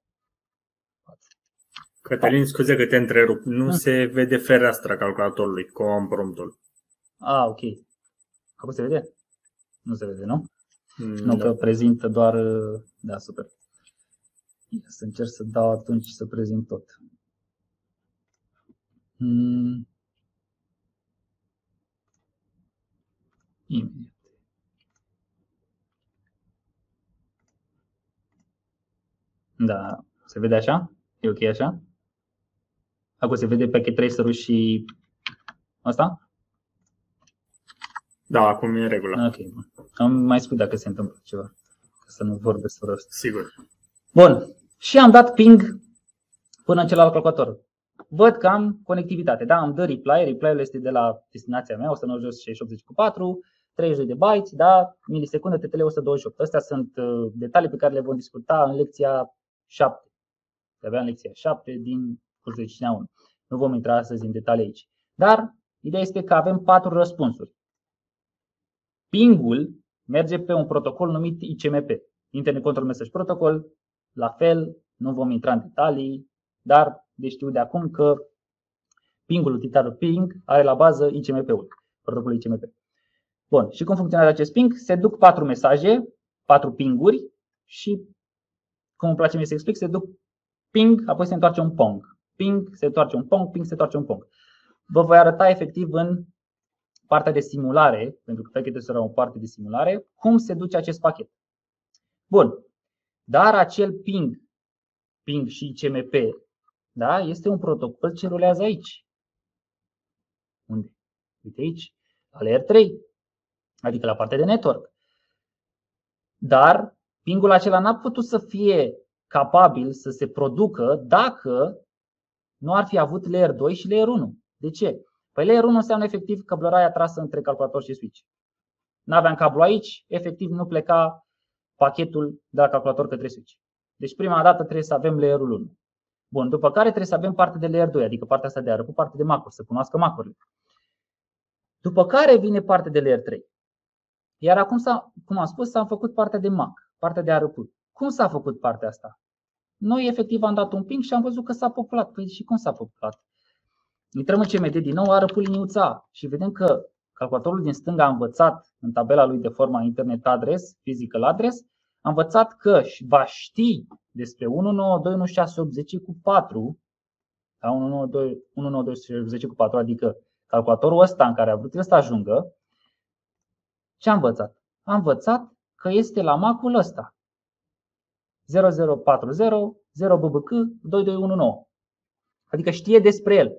Cătălin, scuze că te întrerup. Nu se vede fereastra calculatorului, command promptul. Ok. Acum se vede? Nu se vede, nu? Nu, că prezintă doar... Da, super. Să încerc să dau atunci să prezint tot. Imediat. Da, se vede așa? E ok așa? Acum se vede packet tracer-ul și asta? Da, acum e în regulă. Ok, bun. Am mai spus dacă se întâmplă ceva, ca să nu vorbesc fără asta. Sigur. Bun. Și am dat ping până în celălalt calculator. Văd că am conectivitate. Da, îmi dă reply. Reply-ul este de la destinația mea, 192.168.10.4, 30 de bytes, da, milisecundă, TTL 128. Astea sunt detalii pe care le vom discuta în lecția 7. Aveam lecția 7 din cursul de cincea 1. Nu vom intra astăzi în detalii aici. Dar ideea este că avem 4 răspunsuri. Pingul merge pe un protocol numit ICMP, Internet Control Message Protocol, la fel, nu vom intra în detalii, dar de știu de acum că ping-ul, utilitarul ping, are la bază ICMP-ul, protocolul ICMP. Bun, și cum funcționează acest ping? Se duc 4 mesaje, 4 pinguri și, cum îmi place mie să explic, se duc ping, apoi se întoarce un pong. Ping, se întoarce un pong, ping, se întoarce un pong. Vă voi arăta efectiv în partea de simulare, pentru că pachetul este o parte de simulare, cum se duce acest pachet. Bun, dar acel ping și ICMP, da, este un protocol ce rulează aici. Unde? Uite aici, la layer 3, adică la partea de network. Dar pingul acela n-a putut să fie capabil să se producă dacă nu ar fi avut layer 2 și layer 1. De ce? Păi layer 1 înseamnă efectiv căblăraia trasă între calculator și switch. N-aveam cablu aici, efectiv nu pleca pachetul de la calculator către switch. Deci prima dată trebuie să avem layerul 1. Bun, după care trebuie să avem partea de layer 2, adică partea asta de ARP, partea de MAC-uri, să cunoască MAC-urile. După care vine partea de layer 3. Iar acum, cum am spus, s-a făcut partea de MAC, partea de ARP. Cum s-a făcut partea asta? Noi efectiv am dat un ping și am văzut că s-a populat. Păi și cum s-a populat? Intrăm în CMD din nou, ARP liniuța A și vedem că calculatorul din stânga a învățat în tabela lui de forma Internet Address, Physical Address, a învățat că va ști despre 192.168.10.4, da, 192.168.10.4, adică calculatorul ăsta în care a vrut el să ajungă. Ce a învățat? A învățat că este la MAC-ul ăsta. 0040 0BBC 2219. Adică știe despre el.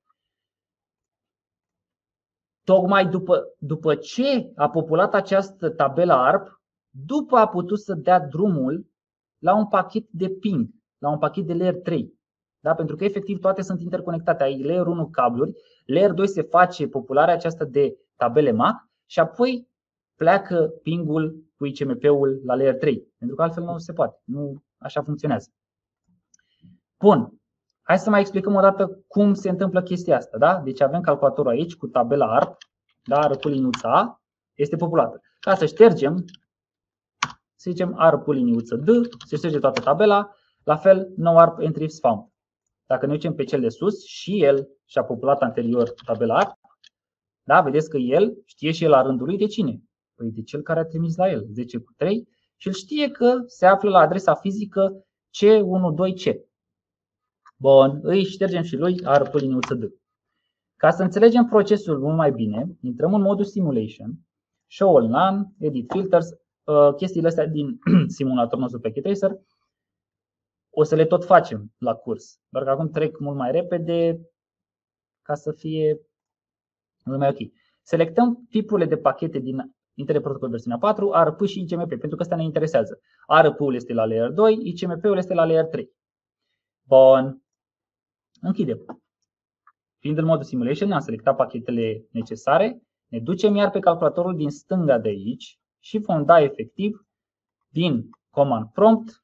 Tocmai după ce a populat această tabelă ARP, după a putut să dea drumul la un pachet de ping, la un pachet de layer 3. Da? Pentru că efectiv toate sunt interconectate. Ai layer 1 cabluri, layer 2 se face popularea aceasta de tabele MAC și apoi pleacă pingul cu ICMP-ul la layer 3. Pentru că altfel nu se poate. Nu așa funcționează. Bun. Hai să mai explicăm o dată cum se întâmplă chestia asta. Da? Deci avem calculatorul aici cu tabela ARP, da? ARP liniuța A este populată. Ca să ștergem, să zicem ARP liniuță D, se șterge toată tabela, la fel no ARP entry is found. Dacă ne ducem pe cel de sus și el și-a populat anterior tabela ARP, da? Vedeți că el știe și el la rândul lui de cine? Păi de cel care a trimis la el 10/3 și el știe că se află la adresa fizică C12C. Bun, îi ștergem și lui ARP liniuță D. Ca să înțelegem procesul mult mai bine, intrăm în modul simulation, show all none, edit filters, chestiile astea din simulatorul nostru Packet Tracer. O să le tot facem la curs, doar că acum trec mult mai repede ca să fie mult mai ok. Selectăm tipurile de pachete din Internet Protocol versiunea 4, ARP și ICMP, pentru că asta ne interesează. ARP-ul este la layer 2, ICMP-ul este la layer 3. Bun. Închidem. Fiind în modul simulation, ne-am selectat pachetele necesare, ne ducem iar pe calculatorul din stânga de aici și vom da efectiv din command prompt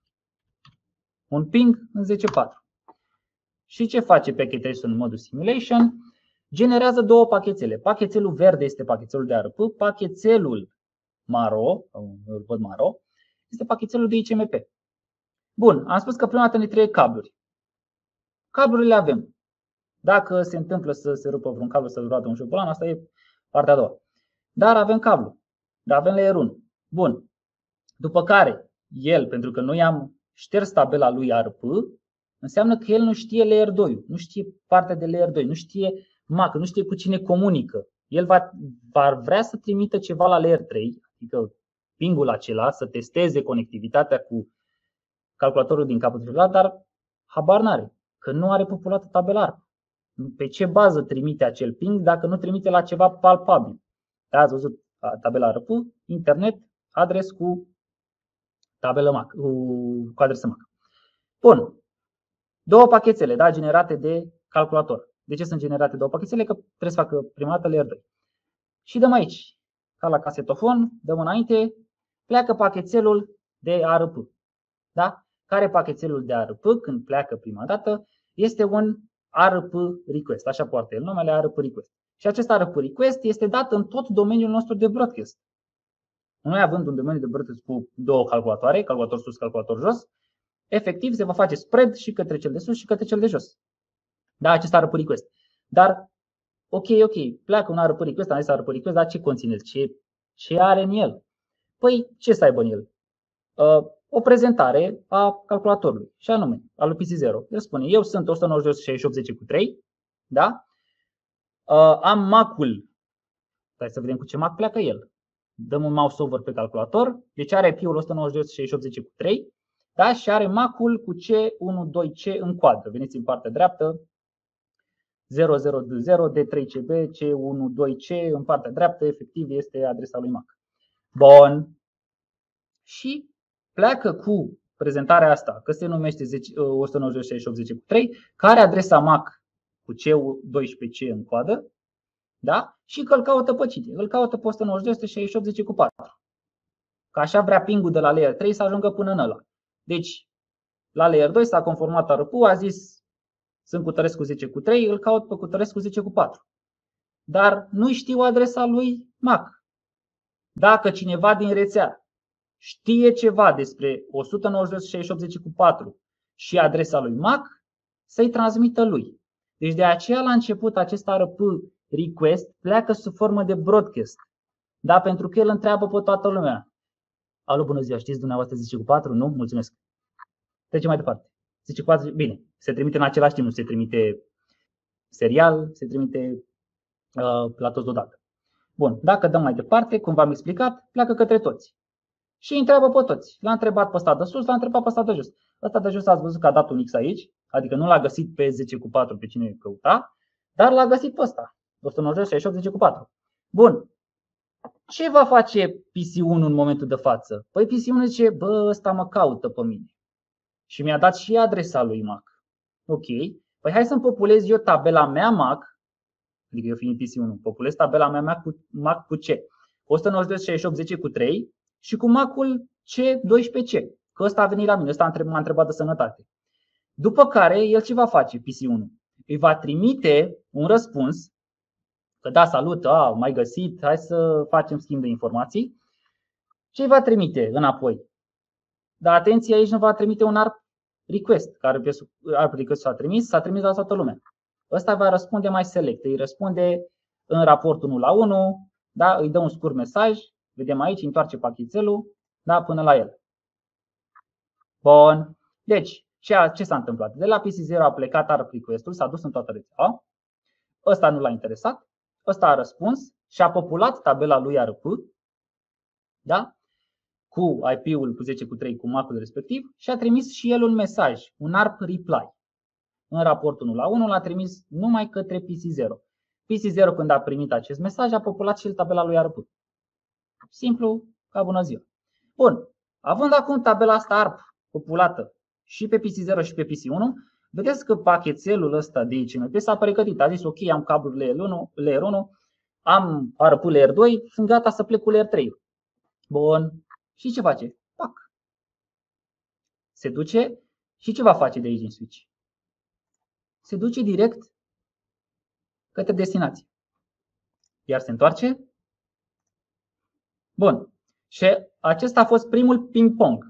un ping în 10.4. Și ce face Packet Tracer în modul simulation? Generează două pachetele. Pachetelul verde este pachetelul de ARP, pachetelul maro, îl văd maro, este pachetelul de ICMP. Bun, am spus că prima dată ne trebuie cabluri. Cablurile avem. Dacă se întâmplă să se rupă vreun cablu, să roată un șobolan, asta e partea a doua. Dar avem cablu. Dar avem layer 1. Bun. După care el, pentru că noi am șters tabela lui ARP, înseamnă că el nu știe layer 2, nu știe partea de layer 2, nu știe MAC, nu știe cu cine comunică. El va vrea să trimită ceva la layer 3, adică pingul acela, să testeze conectivitatea cu calculatorul din capul celular, dar habar n-are, că nu are populată tabela ARP. Pe ce bază trimite acel ping dacă nu trimite la ceva palpabil? Da, ați văzut tabela ARP, internet, adres cu tabelă MAC, cu adresă MAC. Bun. Două pachetele, da, generate de calculator. De ce sunt generate două pachetele? Că trebuie să facă prima dată layer 2. Și dăm aici, ca la casetofon, dăm înainte, pleacă pachetelul de ARP. Da? Care pachetelul de ARP, când pleacă prima dată, este un ARP request, așa poartă el numele ARP request. Și acest ARP request este dat în tot domeniul nostru de broadcast. Noi având un domeniu de breadth cu două calculatoare, calculator sus, calculator jos, efectiv se va face spread și către cel de sus și către cel de jos. Da, acesta are request. Dar, ok, pleacă un ARP request, am zis ARP request, dar ce conține? Ce are în el? Păi, ce să aibă în el? O prezentare a calculatorului, și anume, al lui PC0. El spune, eu sunt 192.168.10 cu 3, da? Am Mac-ul, hai să vedem cu ce Mac pleacă el. Dăm un mouse over pe calculator, deci are IP-ul 192.168.10 cu 3, da? Și are Mac-ul cu C12C în coadră. Veniți în partea dreaptă, 0020 D3CB C12C în partea dreaptă, efectiv este adresa lui Mac. Bun. Și pleacă cu prezentarea asta, că se numește 192.168.10 cu 3, care are adresa Mac cu C12C în coadă, da? Și că îl caută pe cine? Îl caută pe 192.168.10 cu 4. Că așa vrea ping-ul de la layer 3 să ajungă până în ăla. Deci, la layer 2 s-a conformat ARP-ul, a zis sunt Cutărescu 10 cu 3, îl caut pe Cutărescu 10 cu 4. Dar nu știu adresa lui Mac. Dacă cineva din rețea știe ceva despre 192.168.10 cu 4 și adresa lui Mac, să-i transmită lui. Deci de aceea la început acest ARP request pleacă sub formă de broadcast. Da? Pentru că el întreabă pe toată lumea. Alo, bună ziua, știți dumneavoastră 10 cu 4? Nu? Mulțumesc. Trecem mai departe. 10 cu 4, bine, se trimite în același timp, nu se trimite serial, se trimite la toți deodată. Bun, dacă dăm mai departe, cum v-am explicat, pleacă către toți. Și îi întreabă pe toți. L-a întrebat pe ăsta de sus, l-a întrebat pe ăsta de jos. Ăsta de jos ați văzut că a dat un X aici, adică nu l-a găsit pe 10 cu 4 pe cine căuta, dar l-a găsit pe ăsta, 192.168.10 10 cu 4. Bun. Ce va face PC1 în momentul de față? Păi PC1 zice, bă, ăsta mă caută pe mine. Și mi-a dat și adresa lui Mac. Ok. Păi hai să-mi populez eu tabela mea Mac, adică eu fiind PC1, populez tabela mea Mac cu C. 192.168.10 cu 3 și cu Mac-ul C12C. Că ăsta a venit la mine, ăsta m-a întrebat de sănătate. După care el ce va face PC1? Îi va trimite un răspuns, că da, salut, m-ai găsit, hai să facem schimb de informații. Ce îi va trimite înapoi? Dar atenție, aici nu va trimite un ARP request, care ARP request s-a trimis la toată lumea. Ăsta va răspunde mai select, îi răspunde în raport 1 la 1, da? Îi dă un scurt mesaj, vedem aici, întoarce pachetelul, da? Până la el. Bun. Deci, ce s-a întâmplat? De la PC0 a plecat ARP request-ul, s-a dus în toată rețeaua, ăsta nu l-a interesat, ăsta a răspuns și a populat tabela lui ARP, da? Cu IP-ul cu 10 cu 3 cu Mac-ul respectiv și a trimis și el un mesaj, un ARP reply. În raport 1 la 1 l-a trimis numai către PC0. PC0 când a primit acest mesaj a populat și el tabela lui ARP. Simplu ca bună ziua. Bun, având acum tabela asta ARP populată și pe PC0 și pe PC1, vedeți că pachetelul ăsta de ICMP s-a pregătit. A zis ok, am cablul layer 1, am ARP layer 2, sunt gata să plec cu layer 3. Bun. Și ce face? Pac. Se duce și ce va face de aici din switch? Se duce direct către destinație. Iar se întoarce. Bun. Și acesta a fost primul ping-pong.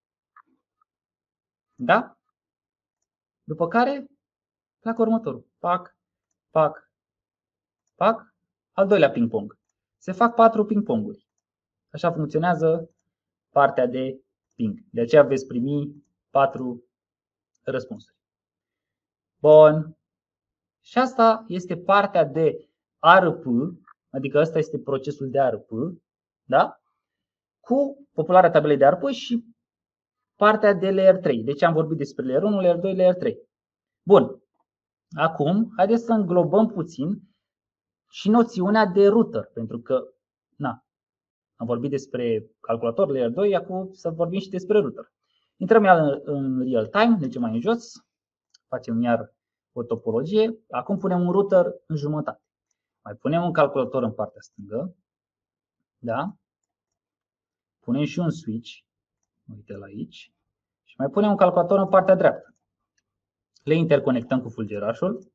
Da? După care pleacă următorul. Pac, pac, pac. Al doilea ping-pong. Se fac 4 ping-ponguri. Așa funcționează partea de ping. De aceea veți primi 4 răspunsuri. Bun. Și asta este partea de ARP, adică asta este procesul de ARP, da? Cu popularea tabelei de ARP și partea de layer 3. Deci am vorbit despre layer 1, layer 2, layer 3. Bun. Acum, haideți să înglobăm puțin și noțiunea de router, pentru că am vorbit despre calculator layer 2, acum să vorbim și despre router. Intrăm iar în real time, mergem mai în jos, facem iar o topologie. Acum punem un router în jumătate. Mai punem un calculator în partea stângă. Da? Punem și un switch. Uite la aici. Și mai punem un calculator în partea dreaptă. Le interconectăm cu fulgerașul.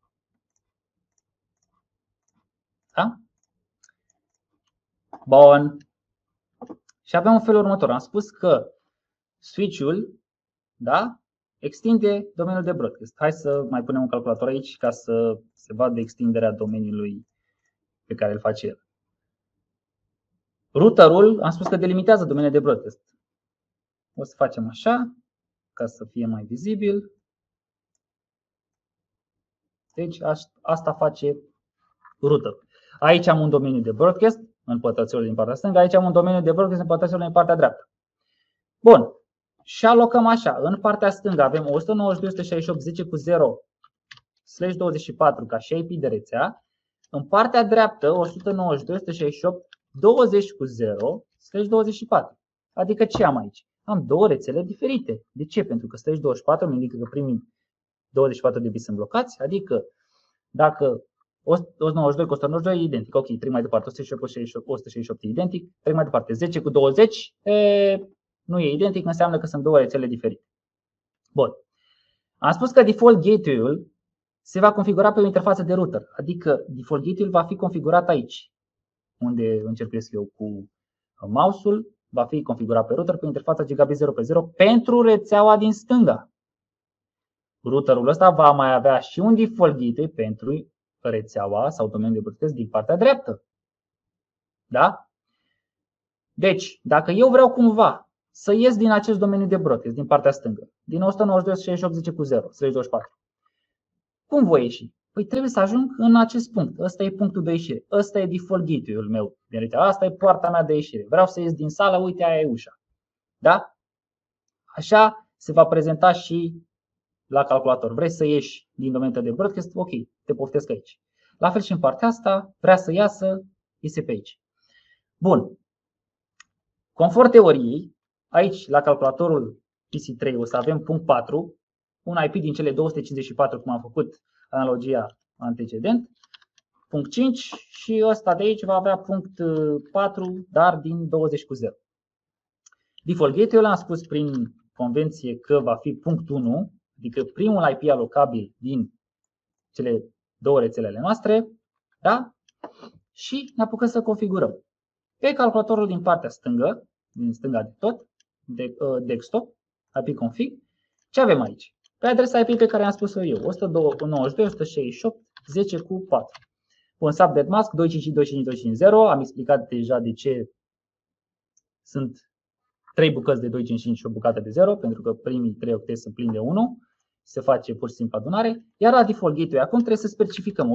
Da? Bun. Și aveam un felul următor. Am spus că switch-ul, da, extinde domeniul de broadcast. Hai să mai punem un calculator aici ca să se vadă extinderea domeniului pe care îl face el. Routerul, am spus că delimitează domeniul de broadcast. O să facem așa, ca să fie mai vizibil. Deci asta face routerul. Aici am un domeniu de broadcast în pătrățelul din partea stângă, aici am un domeniu de broadcast în pătrățelul din partea dreaptă. Bun. Și alocăm așa. În partea stângă avem 192.168.10/24 ca și IP de rețea. În partea dreaptă 192.168.20/24. Adică ce am aici? Am două rețele diferite. De ce? Pentru că /24 îmi indică că primii 24 de bits sunt blocați. Adică dacă 192 cu 192 e identic. Ok, trec mai departe. 168 e identic. Trec mai departe. 10 cu 20 nu e identic, înseamnă că sunt două rețele diferite. Bun. Am spus că default gateway-ul se va configura pe o interfață de router. Adică default gateway-ul va fi configurat aici, unde încerc eu cu mouse-ul. Va fi configurat pe router pe interfața gigabit 0 pe 0 pentru rețeaua din stânga. Routerul ăsta va mai avea și un default gateway pentru rețeaua sau domeniul de broadcast din partea dreaptă. Da? Deci, dacă eu vreau cumva să ies din acest domeniu de broadcast, din partea stângă, din 192.168.10/24, cum voi ieși? Păi trebuie să ajung în acest punct. Ăsta e punctul de ieșire. Ăsta e default gateway-ul meu din rețea. Asta e poarta mea de ieșire. Vreau să ies din sală, uite, aia e ușa. Da? Așa se va prezenta și la calculator. Vrei să ieși din domeniul de broadcast? Ok, te poftesc aici. La fel și în partea asta, vrea să iasă, iese pe aici. Bun. Conform teoriei, aici la calculatorul PC3 o să avem punct 4, un IP din cele 254 cum am făcut analogia antecedent, punct 5 și ăsta de aici va avea punct 4, dar din 20 cu 0. Default gateway-ul am spus prin convenție că va fi punct 1, adică primul IP alocabil din cele două rețelele noastre, da? Și ne apucăm să configurăm. Pe calculatorul din partea stângă, din stânga de tot, desktop, IP config, ce avem aici? Pe adresa IP pe care am spus-o eu, 192.168.10/4. Un subnet mask 255.255.250. Am explicat deja de ce sunt 3 bucăți de 255 și o bucată de 0, pentru că primii 3 octeti sunt plini de 1. Se face pur și simplu adunare. Iar la default gateway acum trebuie să specificăm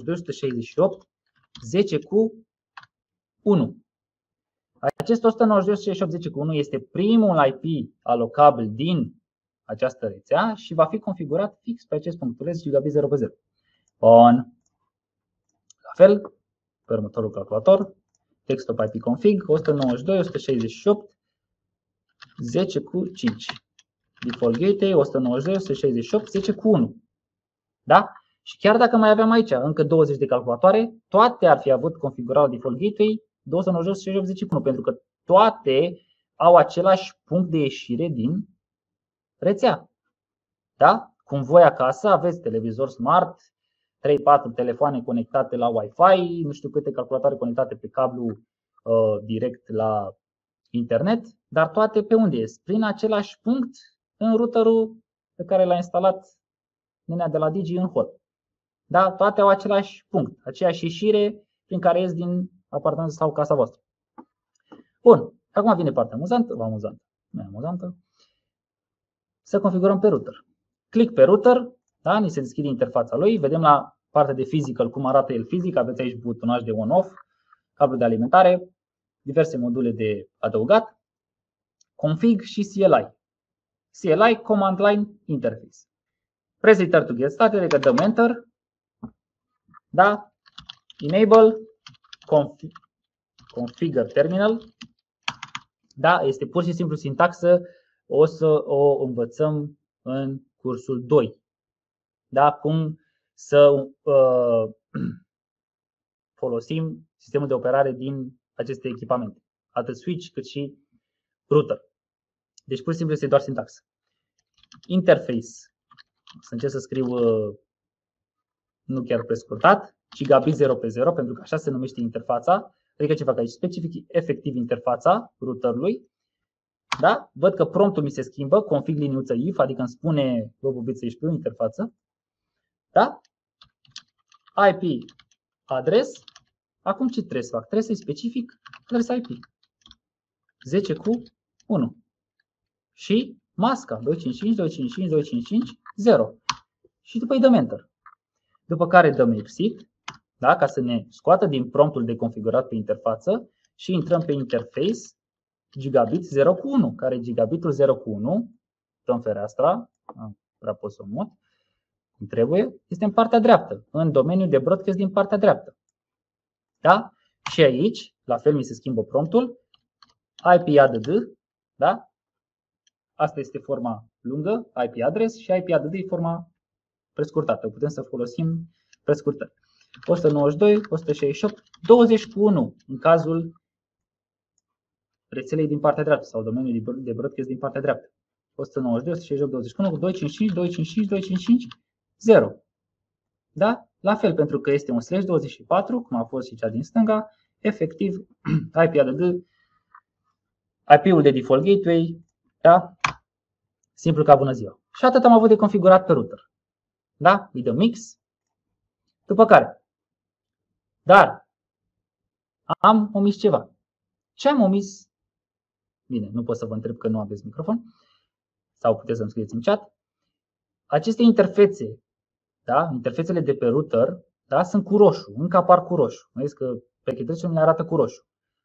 192.168.10/1. Acest 192.168.10/1 este primul IP alocabil din această rețea și va fi configurat fix pe acest punctuleț gigabit 0 pe 0. Bun. La fel, pe următorul calculator, desktop IP config 192.168.10/5. Default gateway 192.168.10/1. Da? Și chiar dacă mai aveam aici încă 20 de calculatoare, toate ar fi avut configurat default gateway 292.168.10/1, pentru că toate au același punct de ieșire din rețea. Da? Cum voi acasă aveți televizor smart, 3-4 telefoane conectate la Wi-Fi, nu știu câte calculatoare conectate pe cablu direct la internet, dar toate pe unde ies? Prin același punct în routerul pe care l-a instalat nenea de la Digi în hol. Da? Toate au același punct, aceeași ieșire prin care ies din apartamentul sau casa voastră. Bun, acum vine partea amuzantă, nu e amuzantă. Să configurăm pe router. Click pe router, da? Ni se deschide interfața lui, vedem la partea de physical cum arată el fizic, aveți aici butonaj de on-off, cablu de alimentare, diverse module de adăugat, config și CLI. CLI, Command Line Interface. Press Enter to get started, adică dăm Enter, da? Enable, Configure Terminal, da? Este pur și simplu sintaxă, o să o învățăm în cursul 2. Da? Cum să folosim sistemul de operare din aceste echipamente, atât switch cât și router. Deci pur și simplu este doar sintaxă. Interface. Să încerc să scriu nu chiar prescurtat, gigabit 0 pe 0, pentru că așa se numește interfața. Adică ce fac aici? Specific efectiv interfața routerului. Da? Văd că promptul mi se schimbă, config liniuță if, adică îmi spune să ieși pe o interfață. Da? IP adres. Acum ce trebuie să fac? Trebuie să-i specific adresa IP. 10 cu 1. Și masca 255.255.255.0. Și după îi dăm Enter. După care dăm Exit, da? Ca să ne scoată din promptul de configurat pe interfață și intrăm pe interface gigabit 0 cu 1, care e gigabitul 0 cu 1, dăm fereastra, prea pot să o mut, cum trebuie, este în partea dreaptă, în domeniul de broadcast din partea dreaptă. Da? Și aici, la fel mi se schimbă promptul, IP add, da? Asta este forma lungă, IP address, și IP add e forma prescurtată. Putem să folosim prescurtări. 192, 168, 20 cu 1 în cazul rețelei din partea dreaptă sau domeniului de broadcast din partea dreaptă. 192, 168, 21, 255, 255, 255, 0. Da? La fel, pentru că este un /24, cum a fost și cea din stânga, efectiv IP add, IP-ul de default gateway, da? Simplu ca bună ziua. Și atât am avut de configurat pe router. Da? Îi dăm mix. După care, dar am omis ceva. Ce am omis? Bine, nu pot să vă întreb că nu aveți microfon sau puteți să-mi scrieți în chat. Aceste interfețe, da? Interfețele de pe router, da? Sunt cu roșu, încă apar cu roșu. Vedeți că pe Keytracer le arată cu roșu.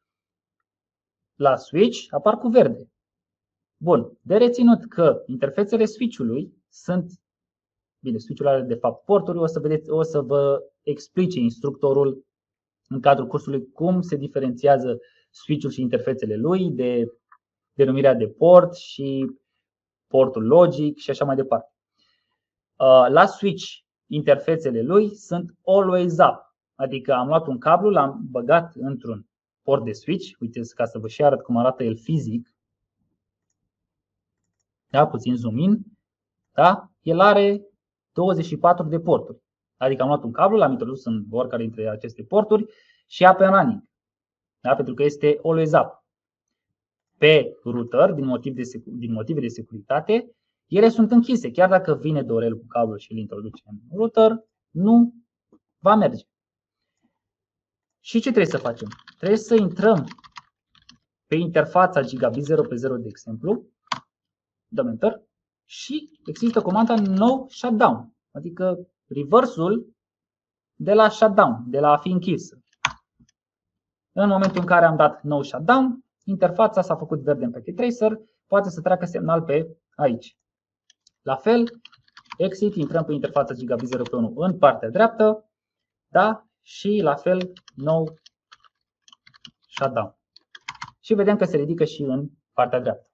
La switch apar cu verde. Bun, de reținut că interfețele switch-ului sunt, bine, switch-ul are de fapt porturi, o să vă explice instructorul în cadrul cursului cum se diferențiază switch-ul și interfețele lui, de denumirea de port și portul logic și așa mai departe. La switch, interfețele lui sunt always up, adică am luat un cablu, l-am băgat într-un port de switch, uite, ca să vă și arăt cum arată el fizic, da, puțin zoom in, da? El are 24 de porturi, adică am luat un cablu, l-am introdus în oricare dintre aceste porturi și up and running, da? Pentru că este always up. Pe router, din motive de securitate, ele sunt închise. Chiar dacă vine Dorel cu cablu și îl introduce în router, nu va merge. Și ce trebuie să facem? Trebuie să intrăm pe interfața gigabit 0 pe 0, de exemplu, dăm Enter și există comanda no shutdown, adică reversul de la shutdown, de la a fi închisă. În momentul în care am dat no shutdown, interfața s-a făcut verde în Packet Tracer, poate să treacă semnal pe aici. La fel, exit, intrăm pe interfața gigabit 0 pe 1 în partea dreaptă, da? Și la fel, no shutdown. Și vedem că se ridică și în partea dreaptă.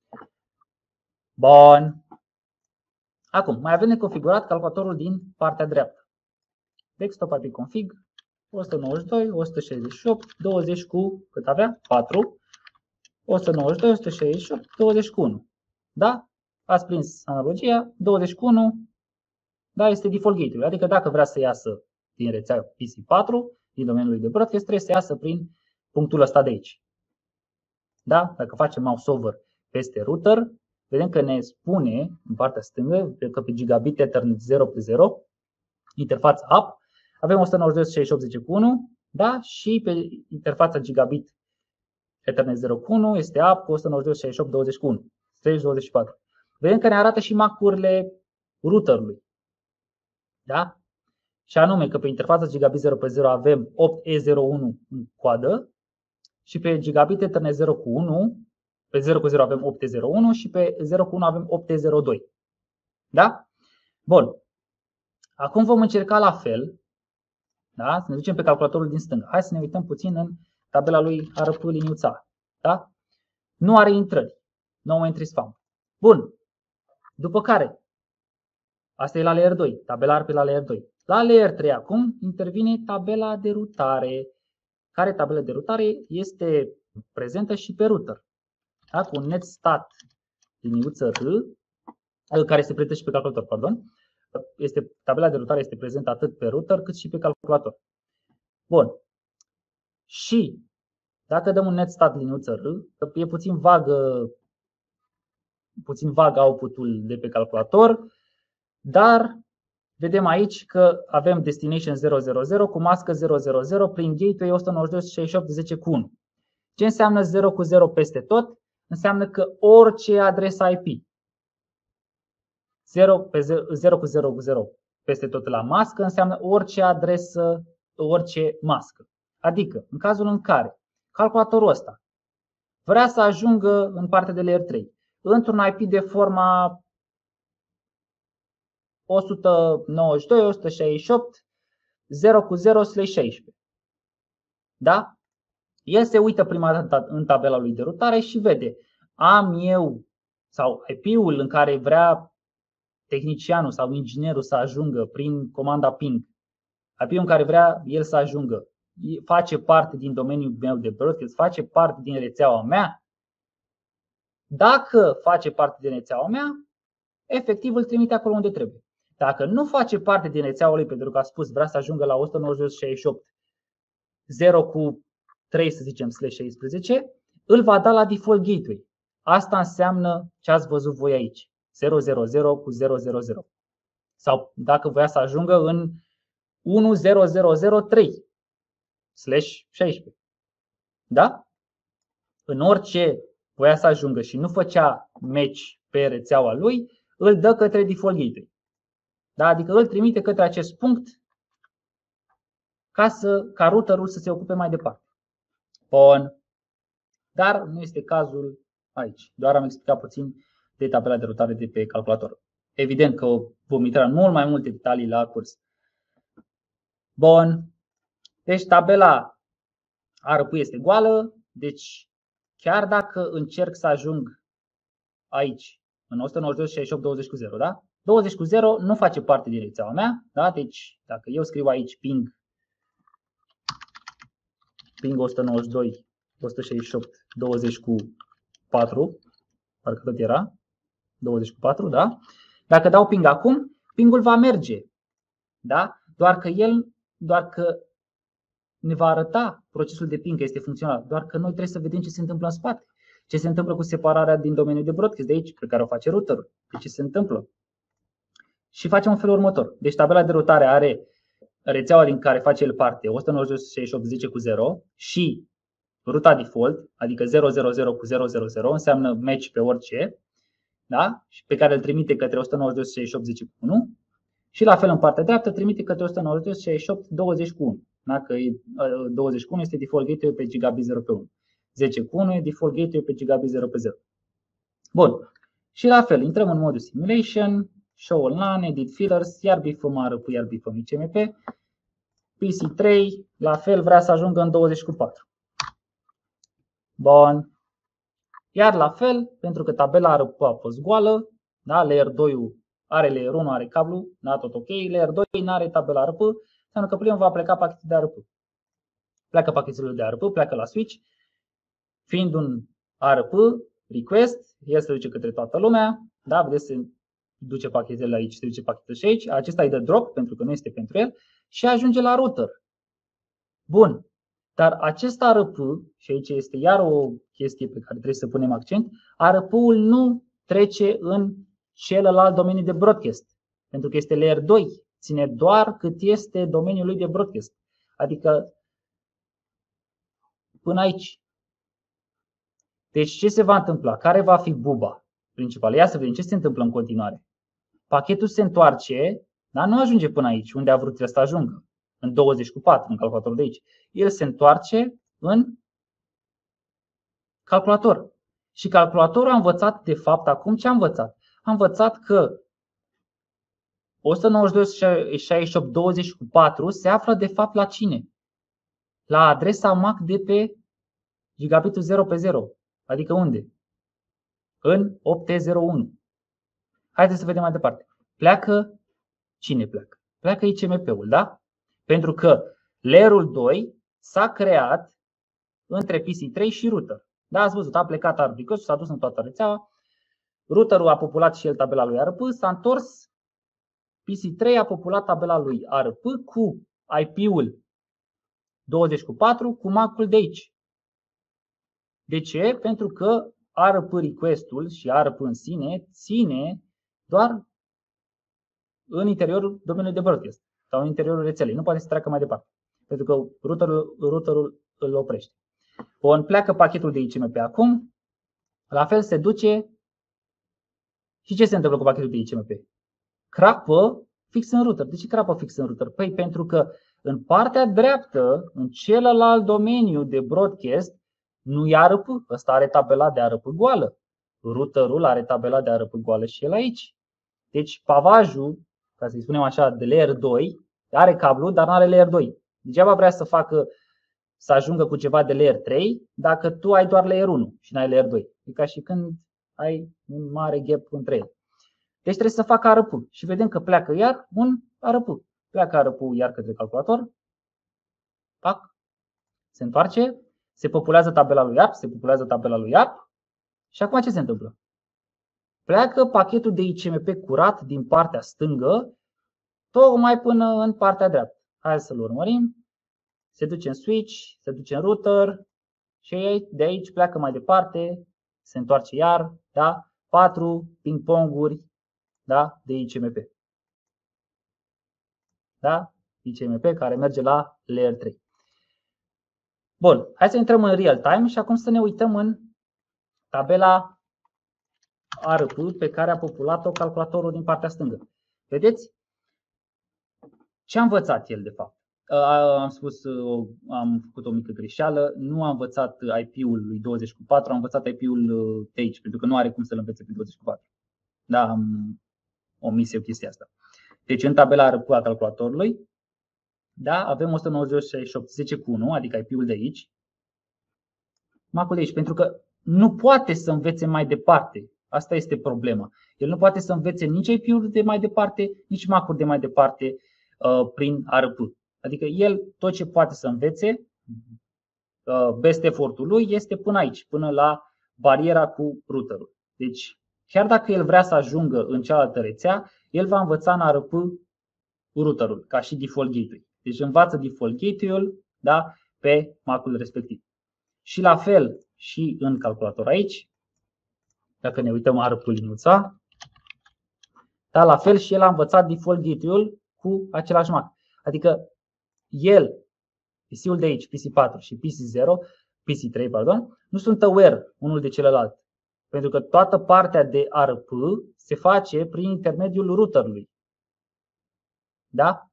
Bun. Acum, mai avem neconfigurat calculatorul din partea dreaptă. Desktop IP config 192, 168, 20 cu cât avea? 4. 192, 168, 20 cu 1. Da? Ați prins analogia, 20 cu 1, da, este default gateway. Adică dacă vrea să iasă din rețea PC4, din domeniul de broadcast, trebuie să iasă prin punctul ăsta de aici. Da? Dacă facem mouse over peste router, vedem că ne spune în partea stângă că pe gigabit Ethernet 0 pe 0, interfața up, avem 192.168.10.1, da? Și pe interfața gigabit Ethernet 0 cu 1 este up cu 192.168.20.1, 324. Vedem că ne arată și MAC-urile routerului. Da? Și anume că pe interfața gigabit 0 pe 0 avem 8E01 în coadă și pe gigabit Ethernet 0 cu 1, pe 0 cu 0 avem 8E01 și pe 0 cu 1 avem 8E02. Da? Bun. Acum vom încerca la fel, da? Să ne ducem pe calculatorul din stânga. Hai să ne uităm puțin în tabela lui ARP liniuța. Da? Nu are intrări. No entry spam. Bun. După care, asta e la layer 2, tabela ARP la layer 2. La layer 3 acum intervine tabela de rutare, care tabela de rutare este prezentă și pe router. Da? Cu un netstat liniuță R, care se prezintă și pe calculator, pardon. Tabela de rutare este prezentă atât pe router cât și pe calculator. Bun. Și Dacă dăm un netstat liniuță R, e puțin vag output-ul de pe calculator, dar vedem aici că avem destination 000 cu mască 000 prin gateway 192.168.10.1. Ce înseamnă 0 cu 0 peste tot? Înseamnă că orice adresă IP 0 cu 0 cu 0 peste tot la mască înseamnă orice adresă, orice mască. Adică, în cazul în care calculatorul ăsta vrea să ajungă în partea de layer 3 într-un IP de forma 192.168.0 cu 0/16. Da? El se uită prima dată în tabela lui de rutare și vede, am eu sau IP-ul în care vrea tehnicianul sau inginerul să ajungă prin comanda ping, IP-ul în care vrea el să ajungă, face parte din domeniul meu de broadcast, face parte din rețeaua mea. Dacă face parte din rețeaua mea, efectiv îl trimite acolo unde trebuie. Dacă nu face parte din rețeaua lui, pentru că a spus vrea să ajungă la 192.168.0 cu 3, să zicem, /16, îl va da la default gateway. Asta înseamnă ce ați văzut voi aici, 000 cu 000. Sau dacă voia să ajungă în 10003/16. Da? În orice voia să ajungă și nu făcea match pe rețeaua lui, îl dă către default gateway. Da? Adică îl trimite către acest punct ca routerul să se ocupe mai departe. Bun. Dar nu este cazul aici. Doar am explicat puțin de tabela de rutare de pe calculator. Evident că vom intra în mult mai multe detalii la curs. Bun. Deci tabela ARP este goală. Deci chiar dacă încerc să ajung aici, în 192.168.20 cu 0, da? 20 cu 0 nu face parte din rețeaua mea. Da? Deci dacă eu scriu aici ping 192.168.20 cu 4, parcă tot era 20 cu 4, da? Dacă dau ping acum, pingul va merge. Da? Doar că ne va arăta procesul de ping că este funcțional, doar că noi trebuie să vedem ce se întâmplă în spate. Ce se întâmplă cu separarea din domeniul de broadcast de aici, pe care o face routerul. De ce se întâmplă? Și facem în felul următor. Deci tabela de rutare are rețeaua din care face el parte 192.168.10 cu 0 și ruta default, adică 000 cu 000 înseamnă match pe orice, da? Și pe care îl trimite către 192.168.10 cu 1 și la fel în partea dreaptă trimite către 192.168.20 cu 1. Da? Că 20 cu 1 este default gateway pe gigabit 0 pe 1. 10 cu 1 e default gateway pe gigabit 0 pe 0. Bun. Și la fel, intrăm în modul simulation, show all LAN, edit fillers, iar bifăm ARP, iar bifăm ICMP. PC3, la fel, vrea să ajungă în 20 cu 4. Bun. Iar la fel, pentru că tabela ARP a fost goală, da? Layer 2 are layer 1, are cablu, da? Tot ok. Layer 2 nu are tabela ARP, înseamnă că primul va pleca pachetul de ARP. Pleacă pachetul de ARP, pleacă la switch, fiind un ARP request, el se duce către toată lumea, da? Vedeți, se duce pachetele aici, se duce pachetul și aici, acesta îi dă drop pentru că nu este pentru el și ajunge la router. Bun. Dar acest ARP, și aici este iar o chestie pe care trebuie să punem accent, ARP-ul nu trece în celălalt domeniu de broadcast, pentru că este layer 2, ține doar cât este domeniul lui de broadcast. Adică până aici. Deci ce se va întâmpla? Care va fi buba principală? Ia să vedem ce se întâmplă în continuare. Pachetul se întoarce, dar nu ajunge până aici, unde a vrut el să ajungă, în 20 cu 4, în calculatorul de aici. El se întoarce în calculator. Și calculatorul a învățat, de fapt, acum ce a învățat? A învățat că 192.168.20 cu 4 se află, de fapt, la cine? La adresa MAC de pe gigabitul 0 pe 0. Adică unde? În 8T01. Haideți să vedem mai departe. Pleacă, cine pleacă? Pleacă ICMP-ul, da? Pentru că layerul 2 s-a creat între PC3 și router. Da, ați văzut, a plecat ARP, s-a dus în toată rețeaua. Routerul a populat și el tabela lui ARP, s-a întors. PC3 a populat tabela lui ARP cu IP-ul 20 cu 4 cu MAC-ul de aici. De ce? Pentru că ARP request-ul și ARP în sine ține doar în interiorul domeniului de broadcast sau în interiorul rețelei. Nu poate să treacă mai departe, pentru că routerul îl oprește. Bun, pleacă pachetul de ICMP acum, la fel se duce și ce se întâmplă cu pachetul de ICMP? Crapă fix în router. De ce crapă fix în router? Păi pentru că în partea dreaptă, în celălalt domeniu de broadcast, nu e ARP. Ăsta are tabela de ARP goală. Routerul are tabela de ARP goală și el aici. Deci pavajul, ca să-i spunem așa, de layer 2, are cablu, dar nu are layer 2. Degeaba vrea să ajungă cu ceva de layer 3 dacă tu ai doar layer 1 și n-ai layer 2. E ca și când ai un mare gap între ele. Deci trebuie să facă ARP și vedem că pleacă iar un ARP. Pleacă ARP-ul iar către calculator. Pac. Se întoarce, se populează tabela lui ARP, și acum ce se întâmplă? Pleacă pachetul de ICMP curat din partea stângă, tocmai până în partea dreaptă. Hai să-l urmărim. Se duce în switch, se duce în router și de aici pleacă mai departe, se întoarce iar, da? 4 ping-ponguri, da? De ICMP. Da? ICMP care merge la layer 3. Bun, hai să intrăm în real time și acum să ne uităm în tabela ARP pe care a populat-o calculatorul din partea stângă. Vedeți? Ce a învățat el de fapt? Am făcut o mică greșeală, nu am învățat IP-ul lui 24, am învățat IP-ul de aici, pentru că nu are cum să-l învețe pe 24. Da, am omis eu chestia asta. Deci în tabela ARP a calculatorului, da, avem 192.168.10.1, adică IP-ul de aici. Macul de aici, pentru că nu poate să învețe mai departe. Asta este problema. El nu poate să învețe nici IP-ul de mai departe, nici Mac-ul de mai departe prin ARP. Adică el tot ce poate să învețe, best effort-ul lui este până aici, până la bariera cu routerul. Deci chiar dacă el vrea să ajungă în cealaltă rețea, el va învăța în ARP routerul, ca și default gateway. Deci învață default gateway-ul, da, pe Mac-ul respectiv. Și la fel și în calculator aici, dacă ne uităm ARP-liniuța, da, la fel și el a învățat default gateway-ul cu același Mac. Adică el, PC-ul de aici, PC4 și PC3, nu sunt aware unul de celălalt. Pentru că toată partea de ARP se face prin intermediul routerului. Da?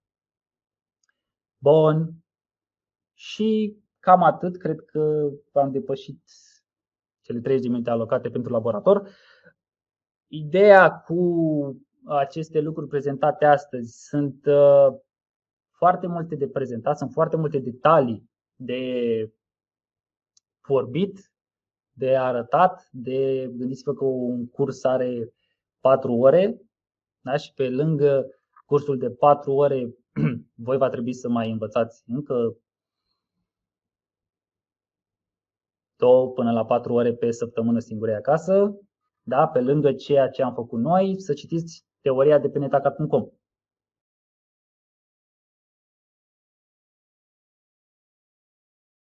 Bun. Și cam atât. Cred că am depășit cele 30 de minute alocate pentru laborator. Ideea cu aceste lucruri prezentate astăzi sunt foarte multe de prezentat, sunt foarte multe detalii de vorbit, de arătat, gândiți-vă că un curs are 4 ore, da? Și pe lângă cursul de 4 ore voi va trebui să mai învățați încă 2 până la 4 ore pe săptămână singure acasă, da? Pe lângă ceea ce am făcut noi, să citiți teoria de pe netacat.com.